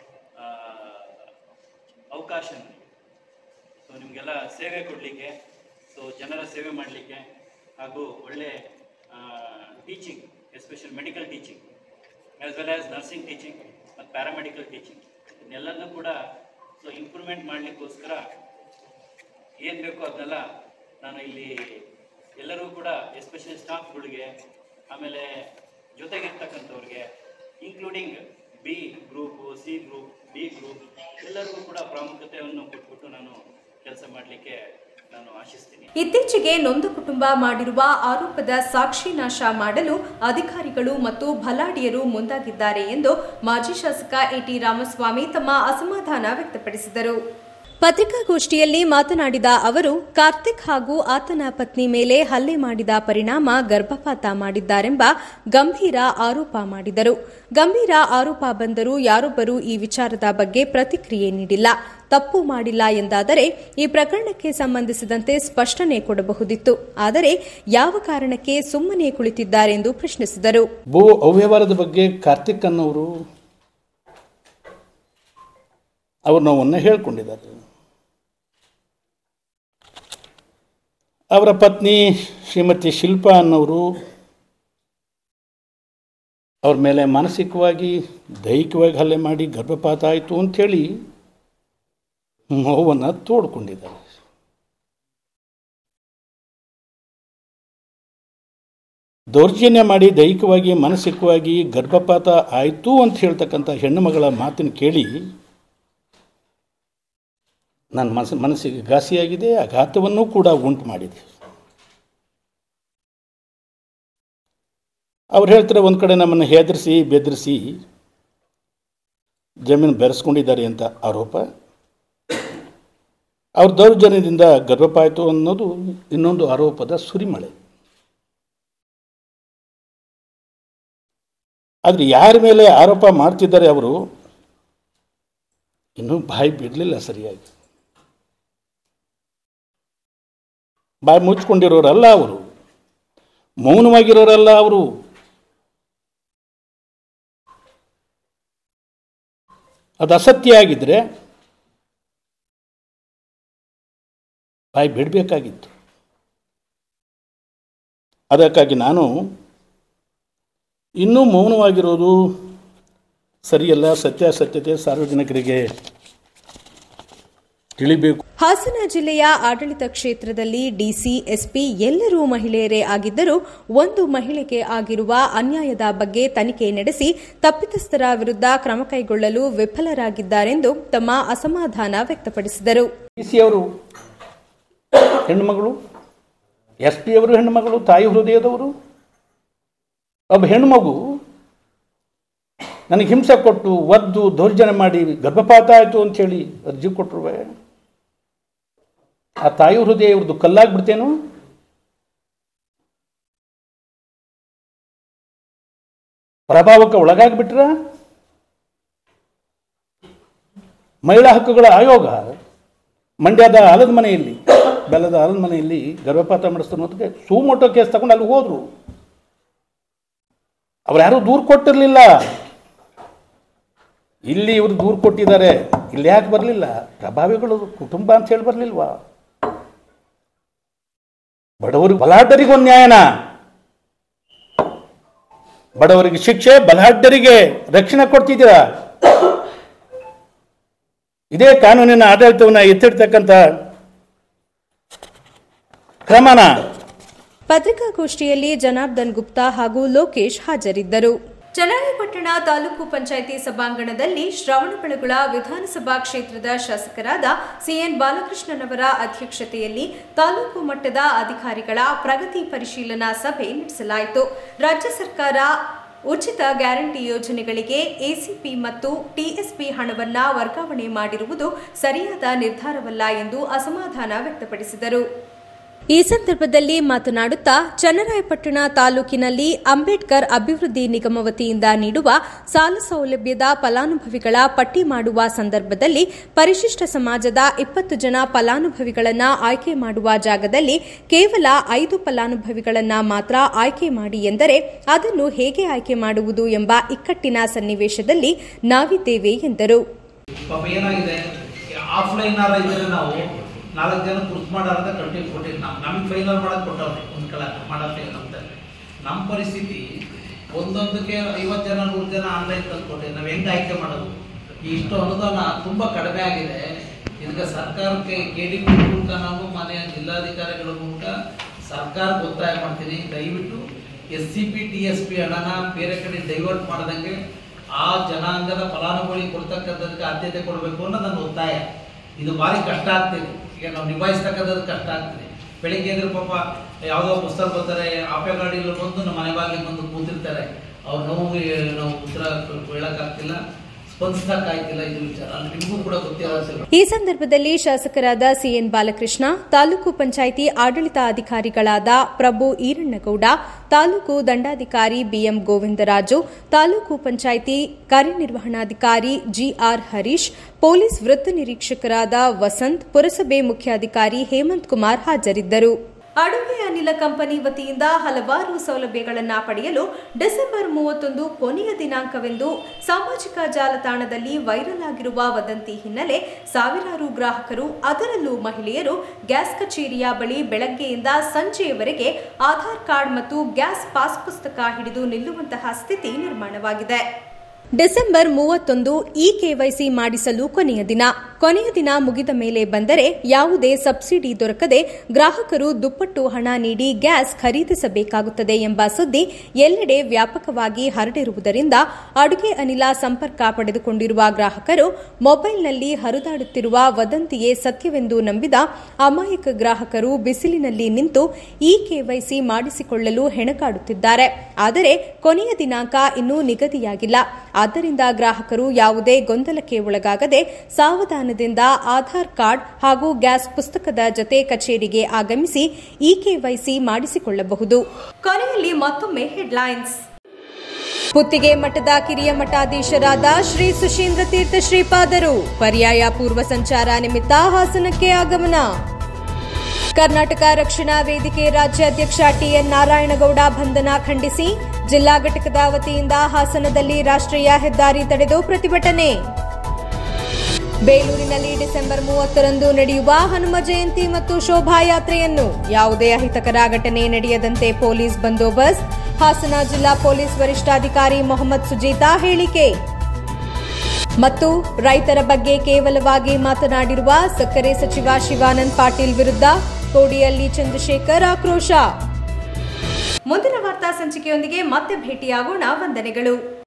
ಅವಕಾಶ ನನಗೆ. ಸೊ ನಿಮಗೆಲ್ಲ ಸೇವೆ ಕೊಡಲಿಕ್ಕೆ, ಸೊ ಜನರ ಸೇವೆ ಮಾಡಲಿಕ್ಕೆ ಹಾಗೂ ಒಳ್ಳೆ teaching, especially medical teaching as well as nursing teaching ಮತ್ತು ಪ್ಯಾರಾಮೆಡಿಕಲ್ ಟೀಚಿಂಗ್ ಇದನ್ನೆಲ್ಲನೂ ಕೂಡ ಸೊ ಇಂಪ್ರೂವ್ಮೆಂಟ್ ಮಾಡಲಿಕ್ಕೋಸ್ಕರ ಏನು ಬೇಕೋ ಅದನ್ನೆಲ್ಲ ನಾನು ಇಲ್ಲಿ ಎಲ್ಲರೂ ಕೂಡ ಎಸ್ಪೆಷಲಿ ಸ್ಟಾಫ್ಗಳಿಗೆ, ಆಮೇಲೆ ಜೊತೆಗಿರ್ತಕ್ಕಂಥವ್ರಿಗೆ, including B group, C group, B group ಎಲ್ಲರಿಗೂ ಕೂಡ ಪ್ರಾಮುಖ್ಯತೆಯನ್ನು ಕೊಟ್ಬಿಟ್ಟು ನಾನು ಕೆಲಸ ಮಾಡಲಿಕ್ಕೆ ನಾನು ಆಶಿಸ್ತೀನಿ. ಇತ್ತೀಚೆಗೆ ನೊಂದ ಕುಟುಂಬ ಮಾಡಿರುವ ಆರೋಪದ ಸಾಕ್ಷಿ ನಾಶ ಮಾಡಲು ಅಧಿಕಾರಿಗಳು ಮತ್ತು ಬಲಾಢ್ಯರು ಮುಂದಾಗಿದ್ದಾರೆ ಎಂದು ಮಾಜಿ ಶಾಸಕ ಎಟಿ ರಾಮಸ್ವಾಮಿ ತಮ್ಮ ಅಸಮಾಧಾನ ವ್ಯಕ್ತಪಡಿಸಿದರು. ಪತ್ರಿಕಾಗೋಷ್ಠಿಯಲ್ಲಿ ಮಾತನಾಡಿದ ಅವರು, ಕಾರ್ತಿಕ್ ಹಾಗೂ ಆತನ ಪತ್ನಿ ಮೇಲೆ ಹಲ್ಲೆ ಮಾಡಿದ ಪರಿಣಾಮ ಗರ್ಭಪಾತ ಮಾಡಿದ್ದಾರೆಂಬ ಗಂಭೀರ ಆರೋಪ ಮಾಡಿದರು. ಗಂಭೀರ ಆರೋಪ ಬಂದರೂ ಯಾರೊಬ್ಬರೂ ಈ ವಿಚಾರದ ಬಗ್ಗೆ ಪ್ರತಿಕ್ರಿಯೆ ನೀಡಿಲ್ಲ. ತಪ್ಪು ಮಾಡಿಲ್ಲ ಎಂದಾದರೆ ಈ ಪ್ರಕರಣಕ್ಕೆ ಸಂಬಂಧಿಸಿದಂತೆ ಸ್ಪಷ್ಟನೆ ಕೊಡಬಹುದಿತ್ತು. ಆದರೆ ಯಾವ ಕಾರಣಕ್ಕೆ ಸುಮ್ಮನೆ ಕುಳಿತಿದ್ದಾರೆ ಎಂದು ಪ್ರಶ್ನಿಸಿದರು. ಭೂ ಅವ್ಯವಹಾರದ ಬಗ್ಗೆ ಕಾರ್ತಿಕ್ ಅನ್ನೋರು ಅವರು ನೋವನ್ನು ಹೇಳಿಕೊಂಡಿದ್ದಾರೆ. ಅವರ ಪತ್ನಿ ಶ್ರೀಮತಿ ಶಿಲ್ಪಾ ಅನ್ನೋರು ಅವ್ರ ಮೇಲೆ ಮಾನಸಿಕವಾಗಿ ದೈಹಿಕವಾಗಿ ಹಲ್ಲೆ ಮಾಡಿ ಗರ್ಭಪಾತ ಆಯಿತು ಅಂಥೇಳಿ ನೋವನ್ನು ತೋಡ್ಕೊಂಡಿದ್ದಾರೆ. ದೌರ್ಜನ್ಯ ಮಾಡಿ ದೈಹಿಕವಾಗಿ ಮಾನಸಿಕವಾಗಿ ಗರ್ಭಪಾತ ಆಯಿತು ಅಂತ ಹೇಳ್ತಕ್ಕಂಥ ಹೆಣ್ಣು ಮಗಳ ಮಾತಿನ ಕೇಳಿ ನನ್ನ ಮನಸ್ಸು ಮನಸ್ಸಿಗೆ ಘಾಸಿಯಾಗಿದೆ, ಆಘಾತವನ್ನು ಕೂಡ ಉಂಟು ಮಾಡಿದೆ. ಅವ್ರು ಹೇಳ್ತಾರೆ, ಒಂದು ಕಡೆ ನಮ್ಮನ್ನು ಹೆದರಿಸಿ ಬೆದರಿಸಿ ಜಮೀನು ಬೆರೆಸ್ಕೊಂಡಿದ್ದಾರೆ ಅಂತ ಆರೋಪ. ಅವ್ರ ದೌರ್ಜನ್ಯದಿಂದ ಗರ್ಭಪಾತ ಅನ್ನೋದು ಇನ್ನೊಂದು ಆರೋಪದ ಸುರಿಮಳೆ. ಆದರೆ ಯಾರ ಮೇಲೆ ಆರೋಪ ಮಾಡ್ತಿದ್ದಾರೆ ಅವರು ಇನ್ನೂ ಬಾಯಿ ಬಿಡಲಿಲ್ಲ ಸರಿಯಾಗಿ. ಬಾಯಿ ಮುಚ್ಕೊಂಡಿರೋರಲ್ಲ ಅವರು, ಮೌನವಾಗಿರೋರಲ್ಲ ಅವರು. ಅದು ಅಸತ್ಯ ಆಗಿದ್ರೆ ಬಾಯಿ ಬಿಡಬೇಕಾಗಿತ್ತು. ಅದಕ್ಕಾಗಿ ನಾನು ಇನ್ನೂ ಮೌನವಾಗಿರೋದು ಸರಿಯಲ್ಲ. ಸತ್ಯಾಸತ್ಯತೆ ಸಾರ್ವಜನಿಕರಿಗೆ ತಿಳಿಬೇಕು. ಹಾಸನ ಜಿಲ್ಲೆಯ ಆಡಳಿತ ಕ್ಷೇತ್ರದಲ್ಲಿ ಡಿಸಿ, ಎಸ್ಪಿ ಎಲ್ಲರೂ ಮಹಿಳೆಯರೇ ಆಗಿದ್ದರೂ ಒಂದು ಮಹಿಳೆಗೆ ಆಗಿರುವ ಅನ್ಯಾಯದ ಬಗ್ಗೆ ತನಿಖೆ ನಡೆಸಿ ತಪ್ಪಿತಸ್ಥರ ವಿರುದ್ಧ ಕ್ರಮ ಕೈಗೊಳ್ಳಲು ವಿಫಲರಾಗಿದ್ದಾರೆಂದು ತಮ್ಮ ಅಸಮಾಧಾನ ವ್ಯಕ್ತಪಡಿಸಿದರು. ಡಿಸಿ ಅವರು ಹೆಣ್ಣುಮಗಳು, ಎಸ್ಪಿ ಅವರು ಹೆಣ್ಣುಮಗಳು, ತಾಯಿ ಹೃದಯದವರು. ಒಬ್ಬ ಹೆಣ್ಣುಮಗು ನನಗೆ ಹಿಂಸೆ ಕೊಟ್ಟು ಒದ್ದು ದೌರ್ಜನ್ಯ ಮಾಡಿ ಗರ್ಭಪಾತ ಆಯಿತು ಅಂಥೇಳಿ ಅರ್ಜಿ ಕೊಟ್ಟರು. ಆ ತಾಯಿ ಹೃದಯ ಇವ್ರದ್ದು ಕಲ್ಲಾಗ್ಬಿಡ್ತೇನು? ಪ್ರಭಾವಕ್ಕೆ ಒಳಗಾಗ್ಬಿಟ್ರ? ಮಹಿಳಾ ಹಕ್ಕುಗಳ ಆಯೋಗ ಮಂಡ್ಯದ ಆಲದ ಮನೆಯಲ್ಲಿ, ಬೆಲ್ಲದ ಆಲದ ಮನೆಯಲ್ಲಿ ಗರ್ಭಪಾತ ಮಾಡಿಸ್ತನ್ನೋದಕ್ಕೆ ಸುಮೋಟೋ ಕೇಸ್ ತಗೊಂಡು ಅಲ್ಲಿ ಹೋದ್ರು. ಅವ್ರು ಯಾರೂ ದೂರು ಕೊಟ್ಟಿರಲಿಲ್ಲ. ಇಲ್ಲಿ ಇವರು ದೂರು ಕೊಟ್ಟಿದ್ದಾರೆ. ಇಲ್ಲಿ ಯಾಕೆ ಬರಲಿಲ್ಲ? ಪ್ರಭಾವಿಗಳು ಕುಟುಂಬ ಅಂತ ಹೇಳಿ ಬರಲಿಲ್ವಾ? ಬಡವರಿಗೆ ಬಲಾಢ್ಯರಿಗೊಂದು ನ್ಯಾಯನ? ಬಡವರಿಗೆ ಶಿಕ್ಷೆ, ಬಲಹಡ್ಡರಿಗೆ ರಕ್ಷಣೆ ಕೊಡ್ತಿದ್ದೀರಾ. ಇದೇ ಕಾನೂನಿನ ಆಡಳಿತವನ್ನು ಎತ್ತಿಡ್ತಕ್ಕಂಥ ಕ್ರಮನ. ಪತ್ರಿಕಾಗೋಷ್ಠಿಯಲ್ಲಿ ಜನಾರ್ದನ್ ಗುಪ್ತಾ ಹಾಗೂ ಲೋಕೇಶ್ ಹಾಜರಿದ್ದರು. ಚನ್ನರಾಯಪಟ್ಟಣ ತಾಲೂಕು ಪಂಚಾಯಿತಿ ಸಭಾಂಗಣದಲ್ಲಿ ಶ್ರವಣಬೆಳಗೊಳ ವಿಧಾನಸಭಾ ಕ್ಷೇತ್ರದ ಶಾಸಕರಾದ ಸಿಎನ್ ಬಾಲಕೃಷ್ಣನವರ ಅಧ್ಯಕ್ಷತೆಯಲ್ಲಿ ತಾಲೂಕು ಮಟ್ಟದ ಅಧಿಕಾರಿಗಳ ಪ್ರಗತಿ ಪರಿಶೀಲನಾ ಸಭೆ ನಡೆಸಲಾಯಿತು. ರಾಜ್ಯ ಸರ್ಕಾರ ಉಚಿತ ಗ್ಯಾರಂಟಿ ಯೋಜನೆಗಳಿಗೆ ಎಸಿಪಿ ಮತ್ತು ಟಿಎಸ್ಪಿ ಹಣವನ್ನು ವರ್ಗಾವಣೆ ಮಾಡಿರುವುದು ಸರಿಯಾದ ನಿರ್ಧಾರವಲ್ಲ ಎಂದು ಅಸಮಾಧಾನ ವ್ಯಕ್ತಪಡಿಸಿದರು. ಈ ಸಂದರ್ಭದಲ್ಲಿ ಮಾತನಾಡುತ್ತಾ ಚನ್ನರಾಯಪಟ್ಟಣ ತಾಲೂಕಿನಲ್ಲಿ ಅಂಬೇಡ್ಕರ್ ಅಭಿವೃದ್ಧಿ ನಿಗಮ ವತಿಯಿಂದ ನೀಡುವ ಸಾಲ ಸೌಲಭ್ಯದ ಫಲಾನುಭವಿಗಳ ಪಟ್ಟಿ ಮಾಡುವ ಸಂದರ್ಭದಲ್ಲಿ ಪರಿಶಿಷ್ಟ ಸಮಾಜದ ಇಪ್ಪತ್ತು ಜನ ಫಲಾನುಭವಿಗಳನ್ನು ಆಯ್ಕೆ ಮಾಡುವ ಜಾಗದಲ್ಲಿ ಕೇವಲ ಐದು ಫಲಾನುಭವಿಗಳನ್ನು ಮಾತ್ರ ಆಯ್ಕೆ ಮಾಡಿ ಎಂದರೆ ಅದನ್ನು ಹೇಗೆ ಆಯ್ಕೆ ಮಾಡುವುದು ಎಂಬ ಇಕ್ಕಟ್ಟಿನ ಸನ್ನಿವೇಶದಲ್ಲಿ ನಾವಿದ್ದೇವೆ ಎಂದರು. ನಾಲ್ಕು ಜನ ಕುರ್ತು ಮಾಡಾರ್ದ ಕಂಟಿನ್ಯೂ ಕೊಟ್ಟಿದ್ದು ನಾವು ನಮಗೆ ಫೈನಲ್ ಮಾಡೋದು ಕೊಟ್ಟವ್ರೆ ಒಂದು ಕಲ ಮಾಡೋಕ್ಕೆ ನಮ್ದು ನಮ್ಮ ಪರಿಸ್ಥಿತಿ ಒಂದೊಂದಕ್ಕೆ ಐವತ್ತು ಜನ ನೂರು ಜನ ಆನ್ಲೈನ್ ತಂದು ಕೊಟ್ಟಿದ್ದು ನಾವು ಹೆಂಗೆ ಆಯ್ಕೆ ಮಾಡೋದು? ಇಷ್ಟು ಅನುದಾನ ತುಂಬ ಕಡಿಮೆ ಆಗಿದೆ. ಇದಕ್ಕೆ ಸರ್ಕಾರಕ್ಕೆ ಕೆ ಡಿ ಪಿ ಮೂಲಕ ನಾವು ಮನೆಯ ಜಿಲ್ಲಾಧಿಕಾರಿಗಳ ಮೂಲಕ ಸರ್ಕಾರಕ್ಕೆ ಒತ್ತಾಯ ಮಾಡ್ತೀನಿ, ದಯವಿಟ್ಟು S C P T S P ಹಣನ ಬೇರೆ ಕಡೆ ಡೈವರ್ಟ್ ಮಾಡ್ದಂಗೆ ಆ ಜನಾಂಗದ ಫಲಾನುಭವಿಗಳಿಗೆ ಕೊಡ್ತಕ್ಕಂಥದಕ್ಕೆ ಆದ್ಯತೆ ಕೊಡಬೇಕು ಅನ್ನೋದು ನನ್ನ ಒತ್ತಾಯ. ಇದು ಭಾರಿ ಕಷ್ಟ ಆಗ್ತಿದೆ, ಈಗ ನಾವು ನಿಭಾಯಿಸ್ತಕ್ಕಂಥದ್ದು ಕಷ್ಟ ಆಗ್ತದೆ. ಬೆಳಿಗ್ಗೆ ಎದ್ರೆ ಪಾಪ ಯಾವುದೋ ಪುಸ್ತಕ ಬರ್ತಾರೆ, ಆಪೆ ಗಾಡಿಯಲ್ಲಿ ಬಂದು ನಮ್ಮ ಮನೆ ಬಾಗಿಲಿಗೆ ಬಂದು ಕೂತಿರ್ತಾರೆ. ಅವ್ರ ನೋವು ನಾವು ಉತ್ತರ ಹೇಳಕ್ಕಾಗ್ತಿಲ್ಲ, ಸ್ಪಂದಿಸಕ್ಕಾಗ್ತಿಲ್ಲ. ಇದು ವಿಚಾರ ನಿಮಗೂ ಕೂಡ ಗೊತ್ತಿಲ್ಲ. ಈ ಸಂದರ್ಭದಲ್ಲಿ ಶಾಸಕರಾದ ಸಿಎನ್ ಬಾಲಕೃಷ್ಣ, ತಾಲೂಕು ಪಂಚಾಯಿತಿ ಆಡಳಿತಾಧಿಕಾರಿಗಳಾದ ಪ್ರಭು ಈರಣ್ಣಗೌಡ, ತಾಲೂಕು ದಂಡಾಧಿಕಾರಿ ಬಿಎಂ ಗೋವಿಂದರಾಜು, ತಾಲೂಕು ಪಂಚಾಯಿತಿ ಕಾರ್ಯನಿರ್ವಹಣಾಧಿಕಾರಿ ಜಿಆರ್ ಹರೀಶ್, ಪೊಲೀಸ್ ವೃತ್ತ ನಿರೀಕ್ಷಕರಾದ ವಸಂತ್, ಪುರಸಭೆ ಮುಖ್ಯಾಧಿಕಾರಿ ಹೇಮಂತ್ ಕುಮಾರ್ ಹಾಜರಿದ್ದರು. ಅಡುಗೆ ಅನಿಲ ಕಂಪನಿ ವತಿಯಿಂದ ಹಲವಾರು ಸೌಲಭ್ಯಗಳನ್ನು ಪಡೆಯಲು ಡಿಸೆಂಬರ್ ಮೂವತ್ತೊಂದು ಕೊನೆಯ ದಿನಾಂಕವೆಂದು ಸಾಮಾಜಿಕ ಜಾಲತಾಣದಲ್ಲಿ ವೈರಲ್ ಆಗಿರುವ ವದಂತಿ ಹಿನ್ನೆಲೆ ಸಾವಿರಾರು ಗ್ರಾಹಕರು, ಅದರಲ್ಲೂ ಮಹಿಳೆಯರು, ಗ್ಯಾಸ್ ಕಚೇರಿಯ ಬಳಿ ಬೆಳಗ್ಗೆಯಿಂದ ಸಂಜೆಯವರೆಗೆ ಆಧಾರ್ ಕಾರ್ಡ್ ಮತ್ತು ಗ್ಯಾಸ್ ಪಾಸ್ ಪುಸ್ತಕ ಹಿಡಿದು ನಿಲ್ಲುವಂತಹ ಸ್ಥಿತಿ ನಿರ್ಮಾಣವಾಗಿದೆ. ಡಿಸೆಂಬರ್ ಮೂವತ್ತೊಂದು ಇ ಕೆವೈಸಿ ಮಾಡಿಸಲು ಕೊನೆಯ ದಿನ. ಕೊನೆಯ ದಿನ ಮುಗಿದ ಮೇಲೆ ಬಂದರೆ ಯಾವುದೇ ಸಬ್ಸಿಡಿ ದೊರಕದೆ ಗ್ರಾಹಕರು ದುಪ್ಪಟ್ಟು ಹಣ ನೀಡಿ ಗ್ಯಾಸ್ ಖರೀದಿಸಬೇಕಾಗುತ್ತದೆ ಎಂಬ ಸುದ್ದಿ ಎಲ್ಲೆಡೆ ವ್ಯಾಪಕವಾಗಿ ಹರಡಿರುವುದರಿಂದ ಅಡುಗೆ ಅನಿಲ ಸಂಪರ್ಕ ಪಡೆದುಕೊಂಡಿರುವ ಗ್ರಾಹಕರು ಮೊಬೈಲ್ನಲ್ಲಿ ಹರಿದಾಡುತ್ತಿರುವ ವದಂತಿಯೇ ಸತ್ಯವೆಂದು ನಂಬಿದ ಅಮಾಯಕ ಗ್ರಾಹಕರು ಬಿಸಿಲಿನಲ್ಲಿ ನಿಂತು ಇ ಕೆವೈಸಿ ಮಾಡಿಸಿಕೊಳ್ಳಲು ಹೆಣಗಾಡುತ್ತಿದ್ದಾರೆ. ಆದರೆ ಕೊನೆಯ ದಿನಾಂಕ ಇನ್ನೂ ನಿಗದಿಯಾಗಿಲ್ಲ. ಆದ್ದರಿಂದ ಗ್ರಾಹಕರು ಯಾವುದೇ ಗೊಂದಲಕ್ಕೆ ಒಳಗಾಗದೆ ಸಾವಧಾನದಿಂದ ಆಧಾರ್ ಕಾರ್ಡ್ ಹಾಗೂ ಗ್ಯಾಸ್ ಪುಸ್ತಕದ ಜತೆ ಕಚೇರಿಗೆ ಆಗಮಿಸಿ ಇ ಕೆವೈಸಿ ಮಾಡಿಸಿಕೊಳ್ಳಬಹುದು. ಕೊನೆಯಲ್ಲಿ ಮತ್ತೊಮ್ಮೆ ಹೆಡ್ಲೈನ್ಸ್. ಪುತ್ತಿಗೆ ಮಠದ ಕಿರಿಯ ಮಠಾಧೀಶರಾದ ಶ್ರೀ ಸುಶೀಂದ್ರ ತೀರ್ಥ ಶ್ರೀಪಾದರು ಪರ್ಯಾಯ ಪೂರ್ವ ಸಂಚಾರ ನಿಮಿತ್ತ ಹಾಸನಕ್ಕೆ ಆಗಮನ. ಕರ್ನಾಟಕ ರಕ್ಷಣಾ ವೇದಿಕೆ ರಾಜ್ಯಾಧ್ಯಕ್ಷ ಟಿಎನ್ ನಾರಾಯಣಗೌಡ ಬಂಧನ ಖಂಡಿಸಿ ಜಿಲ್ಲಾ ಘಟಕದ ವತಿಯಿಂದ ಹಾಸನದಲ್ಲಿ ರಾಷ್ಟ್ರೀಯ ಹೆದ್ದಾರಿ ತಡೆದು ಪ್ರತಿಭಟನೆ. ಬೇಲೂರಿನಲ್ಲಿ ಡಿಸೆಂಬರ್ ಮೂವತ್ತರಂದು ನಡೆಯುವ ಹನುಮ ಜಯಂತಿ ಮತ್ತು ಶೋಭಾಯಾತ್ರೆಯನ್ನು ಯಾವುದೇ ಅಹಿತಕರ ಘಟನೆ ನಡೆಯದಂತೆ ಪೊಲೀಸ್ ಬಂದೋಬಸ್ತ್. ಹಾಸನ ಜಿಲ್ಲಾ ಪೊಲೀಸ್ ವರಿಷ್ಠಾಧಿಕಾರಿ ಮೊಹಮ್ಮದ್ ಸುಜೀತಾ ಹೇಳಿಕೆ. ಮತ್ತು ರೈತರ ಬಗ್ಗೆ ಕೇವಲವಾಗಿ ಮಾತನಾಡಿರುವ ಸಕ್ಕರೆ ಸಚಿವ ಶಿವಾನಂದ ಪಾಟೀಲ್ ವಿರುದ್ಧ ಕೋಡಿಯಲ್ಲಿ ಚಂದ್ರಶೇಖರ್ ಆಕ್ರೋಶ. ಮುಂದಿನ ವಾರ್ತಾ ಸಂಚಿಕೆಯೊಂದಿಗೆ ಮತ್ತೆ ಭೇಟಿಯಾಗೋಣ. ವಂದನೆಗಳು.